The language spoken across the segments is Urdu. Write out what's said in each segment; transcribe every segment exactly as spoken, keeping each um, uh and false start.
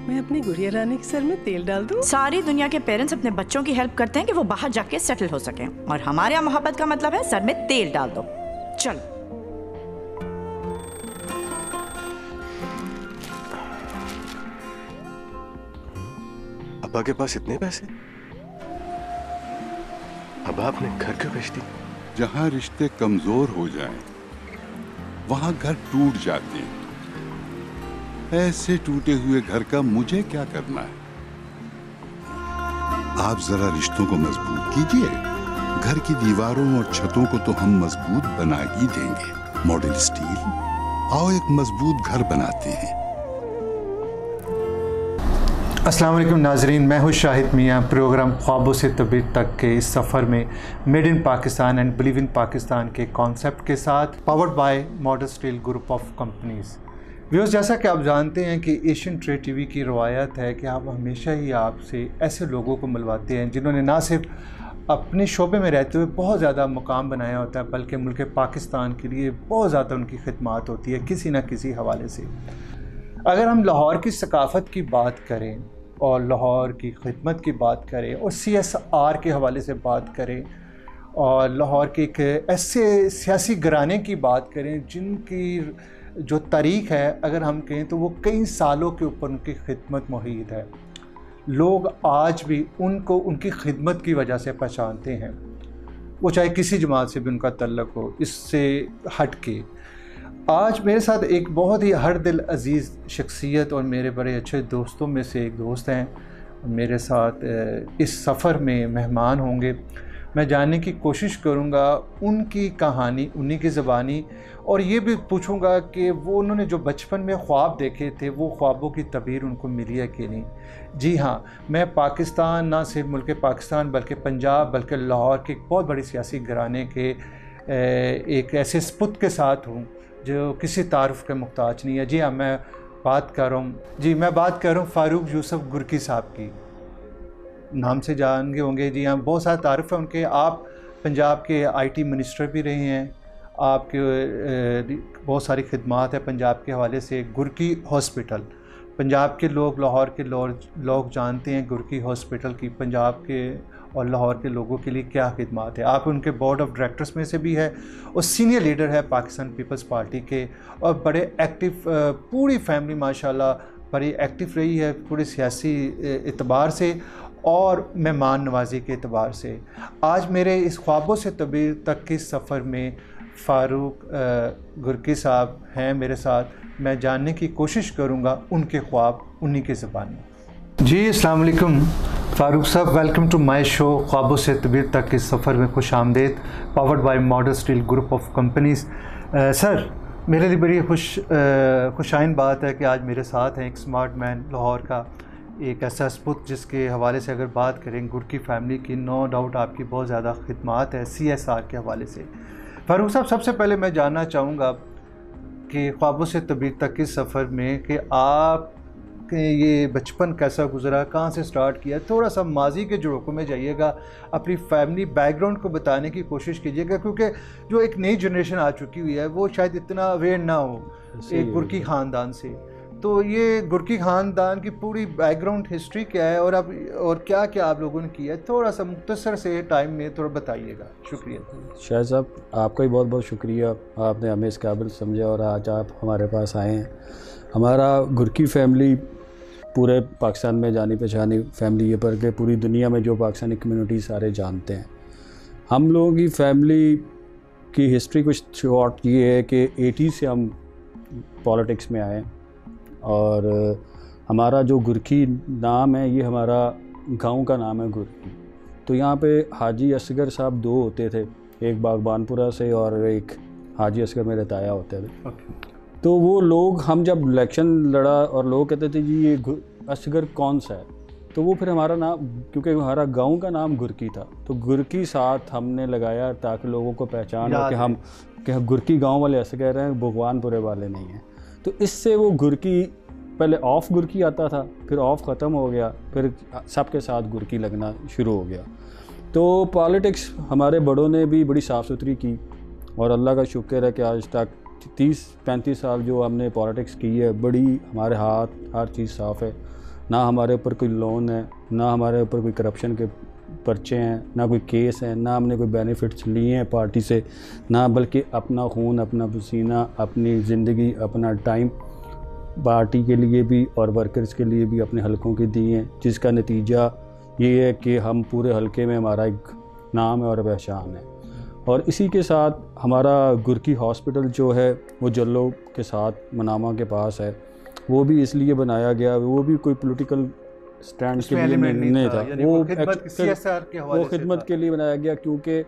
मैं अपनी गुड़िया रानी के सर में तेल डाल दूं? सारी दुनिया के पेरेंट्स अपने बच्चों की हेल्प करते हैं कि वो बाहर जाके सेटल हो सकें, और हमारे यहाँ मोहब्बत का मतलब है सर में तेल डाल दो। चलो। अब्बा के पास इतने पैसे? अब्बा अपने घर क्यों बेचती? जहां रिश्ते कमजोर हो जाएं, वहां घर टूट जाते हैं। ऐसे टूटे हुए घर का मुझे क्या करना है? आप जरा रिश्तों को मजबूत कीजिए। घर की दीवारों और छतों को तो हम मजबूत बना ही देंगे। मॉडल स्टील, आओ एक मजबूत घर बनाते हैं। अस्सलाम वालेकुम नाजरीन, मैं हूँ शाहिद मियाँ। प्रोग्राम ख्वाबों से तबीर तक के इस सफ़र में made in Pakistan and believe in Pakistan के कॉन्सेप्ट के साथ powered by Model Steel group of companies. Viewers, जैसा कि आप जानते हैं कि एशियन ट्रेड टीवी की रवायत है कि आप हमेशा ही आपसे ऐसे लोगों को मिलवाते हैं जिन्होंने ना सिर्फ अपने शोबे में रहते हुए बहुत ज़्यादा मुकाम बनाया होता है, बल्कि मुल्क पाकिस्तान के लिए बहुत ज़्यादा उनकी खिदमत होती है किसी न किसी हवाले से। अगर हम लाहौर की सकाफ़त की बात करें और लाहौर की खिदमत की बात करें और सी एस आर के हवाले से बात करें और लाहौर के एक ऐसे सियासी घराने की बात करें जिनकी जो तारीख़ है अगर हम कहें तो वो कई सालों के ऊपर उनकी खिदमत मुहीत है। लोग आज भी उनको उनकी खिदमत की वजह से पहचानते हैं, वो चाहे किसी जमात से भी उनका तल्लुक़ हो। इससे हट के आज मेरे साथ एक बहुत ही हर दिल अज़ीज़ शख्सियत और मेरे बड़े अच्छे दोस्तों में से एक दोस्त हैं, मेरे साथ इस सफ़र में मेहमान होंगे। मैं जानने की कोशिश करूंगा उनकी कहानी उन्हीं की ज़बानी, और ये भी पूछूंगा कि वो उन्होंने जो बचपन में ख्वाब देखे थे वो ख्वाबों की तबीर उनको मिली है कि नहीं। जी हाँ, मैं पाकिस्तान, ना सिर्फ मुल्क पाकिस्तान बल्कि पंजाब बल्कि लाहौर के एक बहुत बड़ी सियासी घराने के एक ऐसे सपुत के साथ हूँ जो किसी तारुफ के मुहताज नहीं है। जी हाँ, मैं बात कर रहा हूँ जी मैं बात कर रहा हूँ फ़ारूक यूसुफ गुरकी साहब की। नाम से जान गए होंगे। जी हाँ, बहुत सारा तारुफ है उनके। आप पंजाब के आईटी मिनिस्टर भी रहे हैं, आपके बहुत सारी खिदमात है पंजाब के हवाले से। गुरकी हॉस्पिटल, पंजाब के लोग, लाहौर के लोग जानते हैं गुरकी हॉस्पिटल की पंजाब के और लाहौर के लोगों के लिए क्या खिदमात है। आप उनके बोर्ड ऑफ डायरेक्टर्स में से भी है और सीनियर लीडर है पाकिस्तान पीपल्स पार्टी के, और बड़े एक्टिव, पूरी फैमिली माशाल्लाह बड़ी एक्टिव रही है पूरे सियासी एतबार से और मेहमान नवाजी के एतबार से। आज मेरे इस ख्वाबों से तबीर तक के सफ़र में फ़ारूक गुरकी साहब हैं मेरे साथ। मैं जानने की कोशिश करूंगा उनके ख्वाब उन्हीं के ज़बान में। जी अस्सलाम वालेकुम फ़ारूक साहब, वेलकम टू माय शो ख्वाबों से तबीर तक के सफ़र में खुश आमदेद, powered by Model Steel group of companies. Sir, मेरे लिए बड़ी खुश खुशाइन बात है कि आज मेरे साथ हैं एक स्मार्ट मैन, लाहौर का एक ऐसा सपुत जिसके हवाले से अगर बात करें गुरकी फैमिली की, नो डाउट आपकी बहुत ज़्यादा खिदमात है सी एस आर के हवाले से। फ़ारूक साहब, सबसे पहले मैं जानना चाहूँगा कि ख्वाबों से तबीर तक के सफ़र में कि आप ये बचपन कैसा गुजरा, कहाँ से स्टार्ट किया, थोड़ा सा माजी के झरोकों में जाइएगा, अपनी फैमिली बैकग्राउंड को बताने की कोशिश कीजिएगा, क्योंकि जो एक नई जनरेशन आ चुकी हुई है वो शायद इतना अवेयर ना हो एक गुरकी ख़ानदान से। तो ये गुरकी ख़ानदान की पूरी बैकग्राउंड हिस्ट्री क्या है और अब और क्या क्या आप लोगों ने किया है, थोड़ा सा मुख्तसर से टाइम में थोड़ा बताइएगा। शुक्रिया शाह साहब, आपका ही बहुत बहुत शुक्रिया, आपने हमें इस काबिल समझा और आज आप हमारे पास आए हैं। हमारा गुरकी फैमिली पूरे पाकिस्तान में जानी पहचानी फैमिली है, पर के पूरी दुनिया में जो पाकिस्तानी कम्युनिटी सारे जानते हैं। हम लोगों की फैमिली की हिस्ट्री कुछ शॉर्ट ये है कि एटी से हम पॉलिटिक्स में आए, और हमारा जो गुरकी नाम है ये हमारा गांव का नाम है गुरकी। तो यहाँ पे हाजी असगर साहब दो होते थे, एक बागबानपुरा से और एक हाजी असगर मेरे ताया होते थे। तो वो लोग, हम जब इलेक्शन लड़ा और लोग कहते थे जी ये असगर कौन सा है, तो वो फिर हमारा नाम, क्योंकि हमारा गांव का नाम गुरकी था तो गुरकी साथ हमने लगाया ताकि लोगों को पहचान हो कि हम कि गुरकी गांव वाले असगर हैं, भगवानपुरे वाले नहीं हैं। तो इससे वो गुरकी, पहले ऑफ गुरकी आता था, फिर ऑफ ख़त्म हो गया, फिर सबके साथ गुरकी लगना शुरू हो गया। तो पॉलिटिक्स हमारे बड़ों ने भी बड़ी साफ़ सुथरी की और अल्लाह का शुक्र है कि आज तक तीस पैंतीस साल जो हमने पॉलिटिक्स की है, बड़ी हमारे हाथ हर चीज़ साफ़ है। نہ ہمارے اوپر کوئی لون ہے، نہ ہمارے اوپر کوئی کرپشن کے پرچے ہیں، نہ کوئی کیس ہیں، نہ ہم نے کوئی بینیفٹس لیے ہیں پارٹی سے، نہ بلکہ اپنا خون، اپنا پسینہ، اپنی زندگی، اپنا ٹائم پارٹی کے لیے بھی اور ورکرز کے لیے بھی اپنے حلقوں کے دیے ہیں، جس کا نتیجہ یہ ہے کہ ہم پورے حلقے میں ہمارا ایک نام ہے اور پہچان ہے۔ اور اسی کے ساتھ ہمارا گرکی ہاسپٹل جو ہے وہ جلو کے ساتھ منامہ کے پاس ہے، وہ بھی اس لیے بنایا گیا، وہ بھی کوئی پولیٹیکل سٹینڈ کے لیے نہیں تھا، وہ وہ خدمت کے لیے بنایا گیا، کیونکہ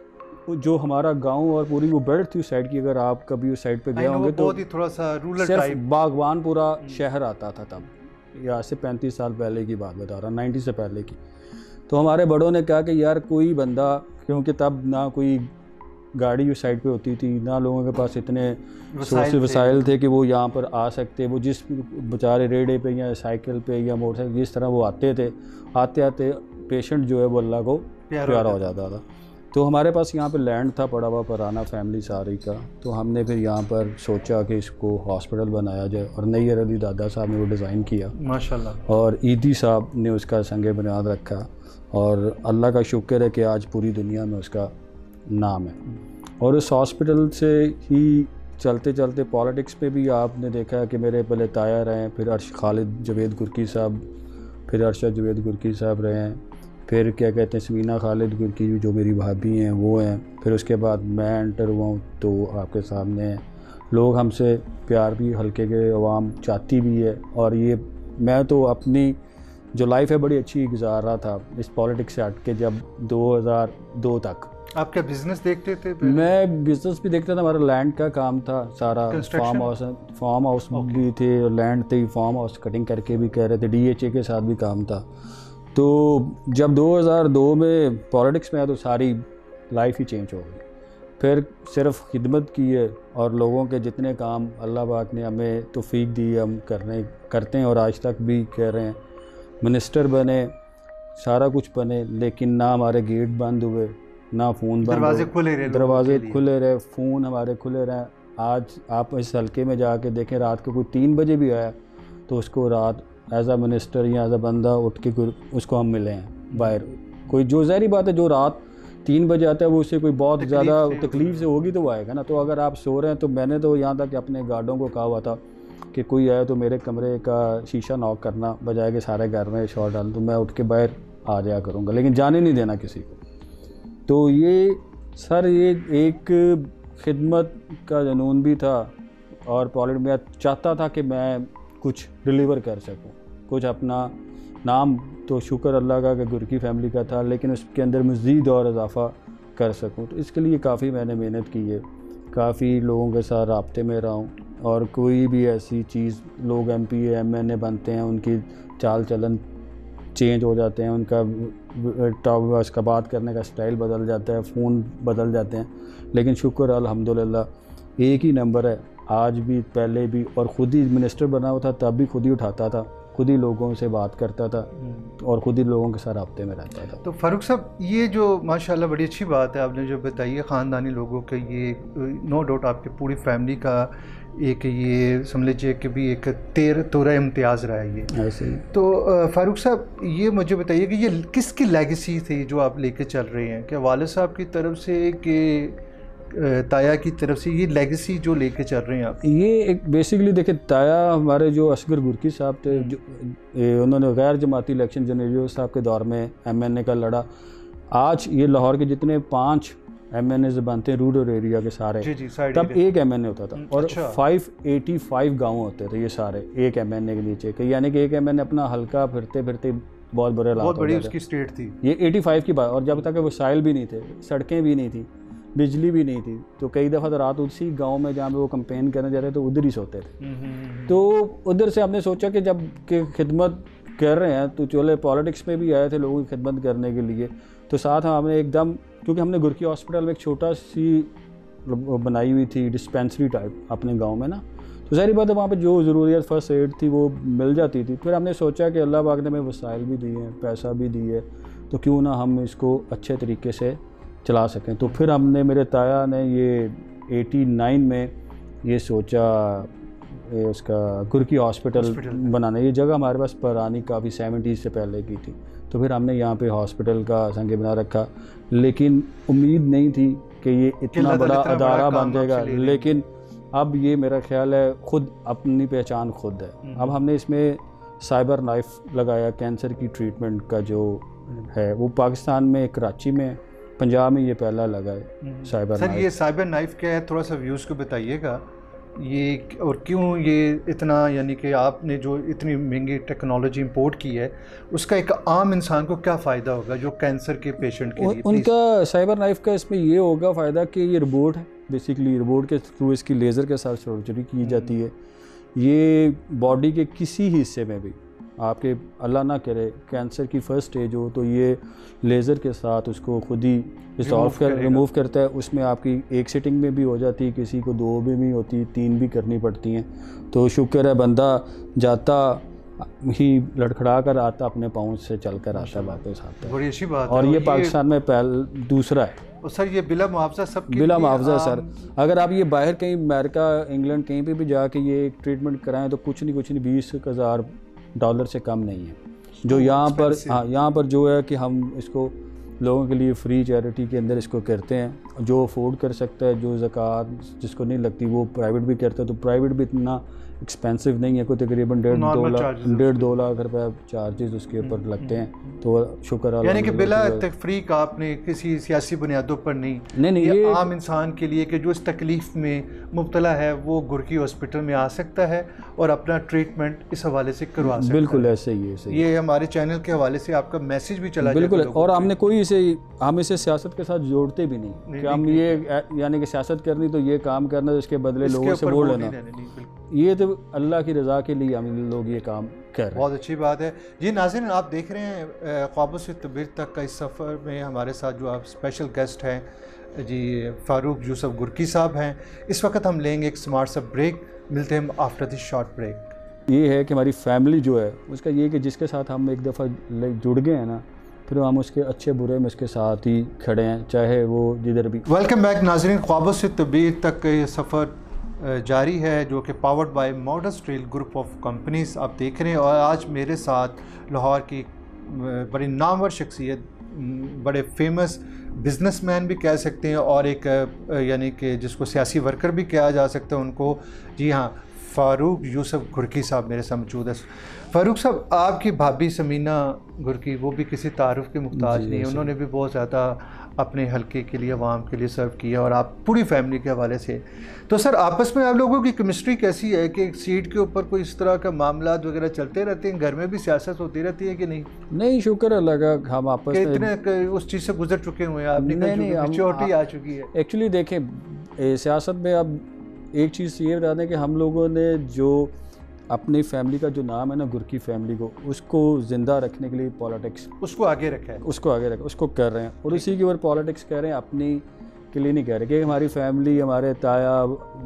جو ہمارا گاؤں اور پوری وہ بیلٹ تھی اس سائڈ کی، اگر آپ کبھی اس سائڈ پہ گئے ہوں گے تو تھوڑا سا رولر صرف باغبان پورا شہر آتا تھا تب، یا سے پینتیس سال پہلے کی بات بتا رہا ہوں، نائنٹی سے پہلے کی۔ تو ہمارے بڑوں نے کہا کہ یار کوئی بندہ، کیونکہ تب نہ کوئی گاڑی اس سائڈ پہ ہوتی تھی، نہ لوگوں کے پاس اتنے سورس وسائل تھے کہ وہ یہاں پر آ سکتے، وہ جس بیچارے ریڑے پہ یا سائیکل پہ یا موٹر سائیکل جس طرح وہ آتے تھے، آتے آتے پیشنٹ جو ہے وہ اللہ کو پیارا ہو جاتا تھا۔ تو ہمارے پاس یہاں پہ لینڈ تھا پڑا ہوا پرانا فیملی ساری کا، تو ہم نے پھر یہاں پر سوچا کہ اس کو ہاسپٹل بنایا جائے، اور نیّر علی دادا صاحب نے وہ ڈیزائن کیا ماشاءاللہ، اور عیدی صاحب نے اس کا سنگ بنیاد رکھا، اور اللہ کا شکر ہے کہ آج پوری دنیا میں اس کا نام ہے۔ اور اس ہاسپٹل سے ہی چلتے چلتے پالیٹکس پہ بھی آپ نے دیکھا ہے کہ میرے پہلے تایا رہے ہیں، پھر ارش خالد جوید گرکی صاحب، پھر ارشد جوید گرکی صاحب رہے ہیں، پھر کیا کہتے ہیں سمینہ خالد گرکی جو میری بھابھی ہیں وہ ہیں، پھر اس کے بعد میں انٹر ہوا ہوں تو آپ کے سامنے ہیں۔ لوگ ہم سے پیار بھی ہلکے کے عوام چاہتی بھی ہے، اور یہ میں تو اپنی جو لائف ہے بڑی اچھی گزار رہا تھا اس پالیٹکس سے ہٹ کے۔ جب دو ہزار دو تک آپ کیا بزنس دیکھتے تھے؟ میں بزنس بھی دیکھتا تھا، ہمارا لینڈ کا کام تھا سارا، فارم ہاؤس فارم ہاؤس بھی تھے، لینڈ تھی، فارم ہاؤس کٹنگ کر کے بھی کہہ رہے تھے، ڈی ایچ اے کے ساتھ بھی کام تھا۔ تو جب دو ہزار دو میں پالیٹکس میں آیا تو ساری لائف ہی چینج ہو گئی، پھر صرف خدمت کی ہے، اور لوگوں کے جتنے کام اللہ پاک نے ہمیں توفیق دی ہے ہم کرنے کرتے ہیں، اور آج تک بھی کہہ رہے ہیں۔ منسٹر بنے، سارا کچھ بنے، لیکن نہ ہمارے گیٹ بند ہوئے، نہ فون بند، دروازے کھلے رہے، دروازے کھلے رہے، فون ہمارے کھلے رہے۔ آج آپ اس حلقے میں جا کے دیکھیں، رات کو کوئی تین بجے بھی آیا تو اس کو رات ایز اے منسٹر یا ایز اے بندہ اٹھ کے اس کو ہم ملے ہیں باہر۔ کوئی جو ظاہری بات ہے جو رات تین بجے آتا ہے وہ اس سے کوئی بہت زیادہ تکلیف سے ہوگی تو وہ آئے گا نا۔ تو اگر آپ سو رہے ہیں تو میں نے تو یہاں تک اپنے گارڈوں کو کہا ہوا تھا کہ کوئی آئے تو میرے کمرے کا شیشہ ناک کرنا بجائے کہ سارے گھر میں شاٹ ڈال، تو میں اٹھ کے باہر آ جایا کروں گا، لیکن جانے نہیں دینا کسی کو۔ تو یہ سر یہ ایک خدمت کا جنون بھی تھا، اور پالیٹ میں چاہتا تھا کہ میں کچھ ڈیلیور کر سکوں، کچھ اپنا نام تو شکر اللہ کا کہ گرکی فیملی کا تھا، لیکن اس کے اندر مزید اور اضافہ کر سکوں۔ تو اس کے لیے کافی میں نے محنت کی ہے، کافی لوگوں کے ساتھ رابطے میں رہا ہوں، اور کوئی بھی ایسی چیز لوگ M P A M N A بنتے ہیں، ان کی چال چلن چینج ہو جاتے ہیں، ان کا اس کا بات کرنے کا سٹائل بدل جاتا ہے، فون بدل جاتے ہیں، لیکن شکر الحمدللہ ایک ہی نمبر ہے آج بھی پہلے بھی، اور خود ہی منسٹر بنا ہوا تھا تب بھی خود ہی اٹھاتا تھا، خود ہی لوگوں سے بات کرتا تھا، اور خود ہی لوگوں کے ساتھ رابطے میں رہتا تھا۔ تو فاروق صاحب یہ جو ماشاءاللہ بڑی اچھی بات ہے آپ نے جو بتائی ہے، خاندانی لوگوں کے، یہ نو ڈاؤٹ آپ کی پوری فیملی کا ایک یہ سمجھ لیجیے کہ بھی ایک تیر تورہ امتیاز رہا ہے یہ ایسے ہی۔ تو فاروق صاحب یہ مجھے بتائیے کہ یہ کس کی لیگیسی تھی جو آپ لے کے چل رہے ہیں؟ کیا والد صاحب کی طرف سے کہ تایا کی طرف سے یہ لیگیسی جو لے کے چل رہے ہیں آپ؟ یہ ایک بیسیکلی دیکھیں، تایا ہمارے جو اصغر گرکی صاحب تھے، جو انہوں نے غیر جماعتی الیکشن جنریو صاحب کے دور میں ایم این اے کا لڑا۔ آج یہ لاہور کے جتنے پانچ ایم این اے بنتے ہیں رورل ایریا کے سارے، تب ایک ایم این اے ہوتا تھا، اور فائیو ایٹی فائیو گاؤں ہوتے تھے یہ سارے ایک ایم این اے کے نیچے، کہ یعنی کہ ایک ایم این اے اپنا حلقہ پھرتے پھرتے بہت برے حالات، بہت بڑی اس کی اسٹیٹ تھی یہ ایٹی فائیو کی بات، اور جب تک وسائل بھی نہیں تھے، سڑکیں بھی نہیں تھیں، بجلی بھی نہیں تھی، تو کئی دفعہ تو رات اسی گاؤں میں جہاں پہ وہ کمپین کرنے جاتے تو ادھر ہی سوتے تھے۔ تو ادھر سے ہم نے سوچا کہ جب کہ خدمت کر رہے ہیں تو چلے پالیٹکس میں بھی آئے تھے لوگوں کی خدمت کرنے کے لیے، تو ساتھ ہم نے ایک دم، کیونکہ ہم نے گرکی ہاسپٹل میں ایک چھوٹا سی بنائی ہوئی تھی ڈسپینسری ٹائپ اپنے گاؤں میں نا، تو ظاہری بات ہے وہاں پہ جو ضروریات فرسٹ ایڈ تھی وہ مل جاتی تھی۔ پھر ہم نے سوچا کہ اللہ پاک نے ہمیں وسائل بھی دیے ہیں، پیسہ بھی دیے، تو کیوں نہ ہم اس کو اچھے طریقے سے چلا سکیں۔ تو پھر ہم نے، میرے تایا نے یہ ایٹی نائن میں یہ سوچا یہ اس کا گرکی ہاسپٹل بنانا. یہ جگہ ہمارے پاس پرانی کافی سیونٹیز سے پہلے کی تھی, تو پھر ہم نے یہاں پہ ہاسپٹل کا سنگ بنا رکھا, لیکن امید نہیں تھی کہ یہ اتنا بڑا ادارہ بن جائے گا. لیکن اب یہ میرا خیال ہے خود اپنی پہچان خود ہے. اب ہم نے اس میں سائبر نائف لگایا کینسر کی ٹریٹمنٹ کا جو ہے, وہ پاکستان میں کراچی میں, پنجاب میں یہ پہلا لگا ہے سائبر نائف. سر یہ سائبر نائف کیا ہے, تھوڑا سا ویوز کو بتائیے گا یہ, اور کیوں یہ اتنا, یعنی کہ آپ نے جو اتنی مہنگی ٹیکنالوجی امپورٹ کی ہے اس کا ایک عام انسان کو کیا فائدہ ہوگا جو کینسر کے پیشنٹ کے لیے؟ ان کا سائبر نائف کا اس میں یہ ہوگا فائدہ کہ یہ روبوٹ ہے, بیسیکلی روبوٹ کے تھرو اس کی لیزر کے ساتھ سرجری کی جاتی ہے. یہ باڈی کے کسی حصے میں بھی آپ کے اللہ نہ کرے کینسر کی فرسٹ اسٹیج ہو تو یہ لیزر کے ساتھ اس کو خود ہی ریزالو کر ریموو کرتا ہے. اس میں آپ کی ایک سیٹنگ میں بھی ہو جاتی ہے, کسی کو دو بھی نہیں ہوتی, تین بھی کرنی پڑتی ہیں. تو شکر ہے بندہ جاتا ہی لڑکھڑا کر آتا, اپنے پاؤں سے چل کر آتا, واپس آتا ہے. بڑی اچھی بات ہے. اور یہ پاکستان میں پہل دوسرا ہے. اور سر یہ بلا معاوضہ سب کے بلا معاوضہ سر. اگر آپ یہ باہر کہیں امریکہ انگلینڈ کہیں پہ بھی جا کے یہ ایک ٹریٹمنٹ کرائیں تو کچھ نہیں کچھ نہیں بیس ہزار ڈالر سے کم نہیں ہے. جو یہاں پر ہاں یہاں پر جو ہے کہ ہم اس کو لوگوں کے لیے فری چیریٹی کے اندر اس کو کرتے ہیں. جو افورڈ کر سکتا ہے, جو زکوٰۃ جس کو نہیں لگتی وہ پرائیویٹ بھی کرتا ہے. تو پرائیویٹ بھی اتنا ایکسپینسو نہیں ہے, کوئی تقریباً ڈیڑھ دو لاکھ ڈیڑھ دو لاکھ روپے چارجز اس کے اوپر لگتے ہیں. تو شکر اللہ, یعنی کہ بلا تفریق آپ نے کسی سیاسی بنیادوں پر نہیں نہیں نہیں یہ عام انسان کے لیے کہ جو اس تکلیف میں مبتلا ہے وہ گرکی ہاسپٹل میں آ سکتا ہے اور اپنا ٹریٹمنٹ اس حوالے سے کروا سکتا ہے. بالکل ایسے ہی ہے. یہ ہمارے چینل کے حوالے سے آپ کا میسج بھی چلا بالکل. اور ہم نے کوئی اسے ہم اسے سیاست کے ساتھ جوڑتے بھی نہیں کہ ہم یہ یعنی کہ سیاست کرنی تو یہ کام کرنا اس کے بدلے لوگوں سے ووٹ لینا. یہ تو اللہ کی رضا کے لیے ہم لوگ یہ کام کر رہے ہیں. بہت اچھی بات ہے. جی ناظرین, آپ دیکھ رہے ہیں خوابوں سے تعبیر تک کا اس سفر میں ہمارے ساتھ جو آپ اسپیشل گیسٹ ہیں جی فاروق یوسف گرکی صاحب ہیں. اس وقت ہم لیں گے ایک اسمارٹ سا بریک, ملتے ہیں آفٹر دی شارٹ بریک. یہ ہے کہ ہماری فیملی جو ہے اس کا یہ کہ جس کے ساتھ ہم ایک دفعہ جڑ گئے ہیں نا, پھر ہم اس کے اچھے برے میں اس کے ساتھ ہی کھڑے ہیں, چاہے وہ جدھر بھی. ویلکم بیک ناظرین, خوابوں سے تعبیر تک کا یہ سفر جاری ہے جو کہ powered by Model Steel group of companies آپ دیکھ رہے ہیں. اور آج میرے ساتھ لاہور کی بڑی نامور شخصیت, بڑے فیمس بزنس مین بھی کہہ سکتے ہیں اور ایک یعنی کہ جس کو سیاسی ورکر بھی کہا جا سکتا ہے ان کو, جی ہاں فاروق یوسف گرکی صاحب میرے ساتھ موجود ہے. فاروق صاحب, آپ کی بھابھی سمینہ گرکی وہ بھی کسی تعارف کے محتاج نہیں, انہوں نے بھی بہت زیادہ اپنے حلقے کے لیے عوام کے لیے سرو کیا اور آپ پوری فیملی کے حوالے سے. تو سر آپس میں آپ لوگوں کی کیمسٹری کیسی ہے کہ ایک سیٹ کے اوپر کوئی اس طرح کا معاملات وغیرہ چلتے رہتے ہیں, گھر میں بھی سیاست ہوتی رہتی ہے کہ نہیں؟ نہیں شکر اللہ کا, ہم آپس میں اتنے اس چیز سے گزر چکے ہوئے ہیں, آپ نے میچورٹی آ چکی ہے. ایکچولی دیکھیں سیاست میں اب ایک چیز یہ بتا دیں کہ ہم لوگوں نے جو اپنی فیملی کا جو نام ہے نا گرکی فیملی کو, اس کو زندہ رکھنے کے لیے پالیٹکس اس کو آگے رکھا ہے اس کو آگے رکھا اس کو کر رہے ہیں. اور اسی کے اوپر پالیٹکس کر رہے ہیں, اپنی کے لیے نہیں کہہ رہے کہ ہماری فیملی, ہمارے تایا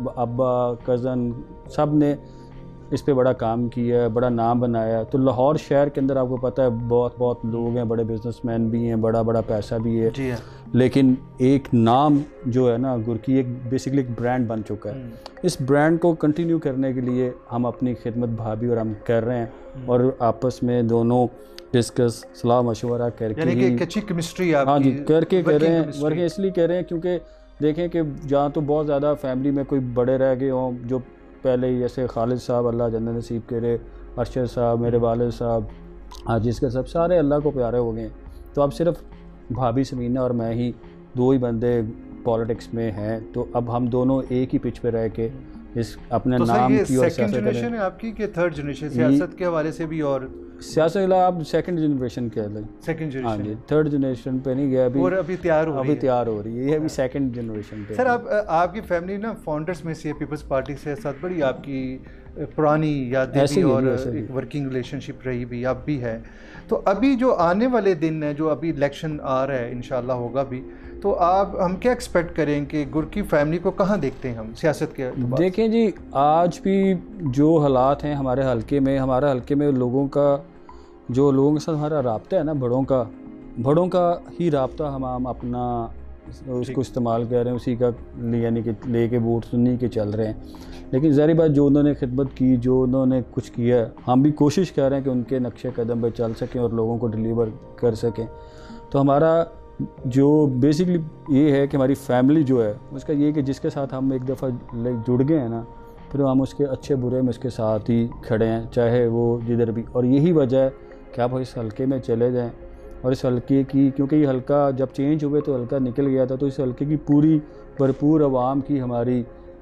ابا کزن سب نے اس پہ بڑا کام کیا ہے, بڑا نام بنایا. تو لاہور شہر کے اندر آپ کو پتہ ہے بہت بہت لوگ ہیں, بڑے بزنس مین بھی ہیں, بڑا بڑا پیسہ بھی ہے, جی ہاں. لیکن ایک نام جو ہے نا گرکی ایک بیسکلی ایک برانڈ بن چکا ہے. اس برانڈ کو کنٹینیو کرنے کے لیے ہم اپنی خدمت بھابھی اور ہم کر رہے ہیں, اور آپس میں دونوں ڈسکس صلاح مشورہ کر کے, یعنی کہ ایک اچھی کیمسٹری آپ ہاں جی کر کے کر رہے ہیں. ورکنگ اس لیے کر رہے ہیں کیونکہ دیکھیں کہ جہاں تو بہت زیادہ فیملی میں کوئی بڑے رہ گئے ہوں, جو پہلے جیسے خالد صاحب اللہ جنت نصیب کرے, ارشد صاحب, میرے والد صاحب, عاجز کے سب سارے اللہ کو پیارے ہو گئے. تو اب صرف بھابھی سمینہ اور میں ہی دو ہی بندے پالیٹکس میں ہیں. تو اب ہم دونوں ایک ہی پچ پہ رہ کے اس اپنے نام کی اور سیکنڈ جنریشن ہے آپ کی کہ تھرڈ جنریشن سیاست کے حوالے سے بھی؟ اور سیاست آپ سیکنڈ جنریشن کہہ لیں. سیکنڈ ہاں جنریشن جی, تھرڈ جنریشن پہ نہیں گیا ابھی, اور ابھی تیار ہو رہی ہے ابھی تیار ہو رہی ہے, یہ ابھی سیکنڈ جنریشن پہ. سر آپ آپ کی فیملی نا فاؤنڈرز میں سے پیپلز پارٹی سے ساتھ بڑی آپ کی پرانی یادیں بھی اور ایک ورکنگ ریلیشن شپ رہی بھی اب بھی ہے. تو ابھی جو آنے والے دن ہیں, جو ابھی الیکشن آ رہا ہے انشاءاللہ ہوگا بھی, تو آپ ہم کیا ایکسپیکٹ کریں کہ گرکی فیملی کو کہاں دیکھتے ہیں ہم سیاست کے؟ دیکھیں جی آج بھی جو حالات ہیں ہمارے حلقے میں, ہمارے حلقے میں لوگوں کا جو لوگوں کے ساتھ ہمارا رابطہ ہے نا, بڑوں کا بڑوں کا ہی رابطہ ہم ہم اپنا اس کو استعمال کر رہے ہیں, اسی کا یعنی کہ لے کے ووٹ سنی کے چل رہے ہیں. لیکن ظاہری بات جو انہوں نے خدمت کی, جو انہوں نے کچھ کیا ہے, ہم بھی کوشش کر رہے ہیں کہ ان کے نقشے قدم پہ چل سکیں اور لوگوں کو ڈلیور کر سکیں. تو ہمارا جو بیسکلی یہ ہے کہ ہماری فیملی جو ہے اس کا یہ کہ جس کے ساتھ ہم ایک دفعہ جڑ گئے ہیں نا, پھر ہم اس کے اچھے برے میں اس کے ساتھ ہی کھڑے ہیں, چاہے وہ جدھر بھی. اور یہی وجہ ہے کہ آپ اس حلقے میں چلے جائیں, اور اس حلقے کی کیونکہ یہ حلقہ جب چینج ہوئے تو حلقہ نکل گیا تھا, تو اس حلقے کی پوری بھرپور عوام کی ہماری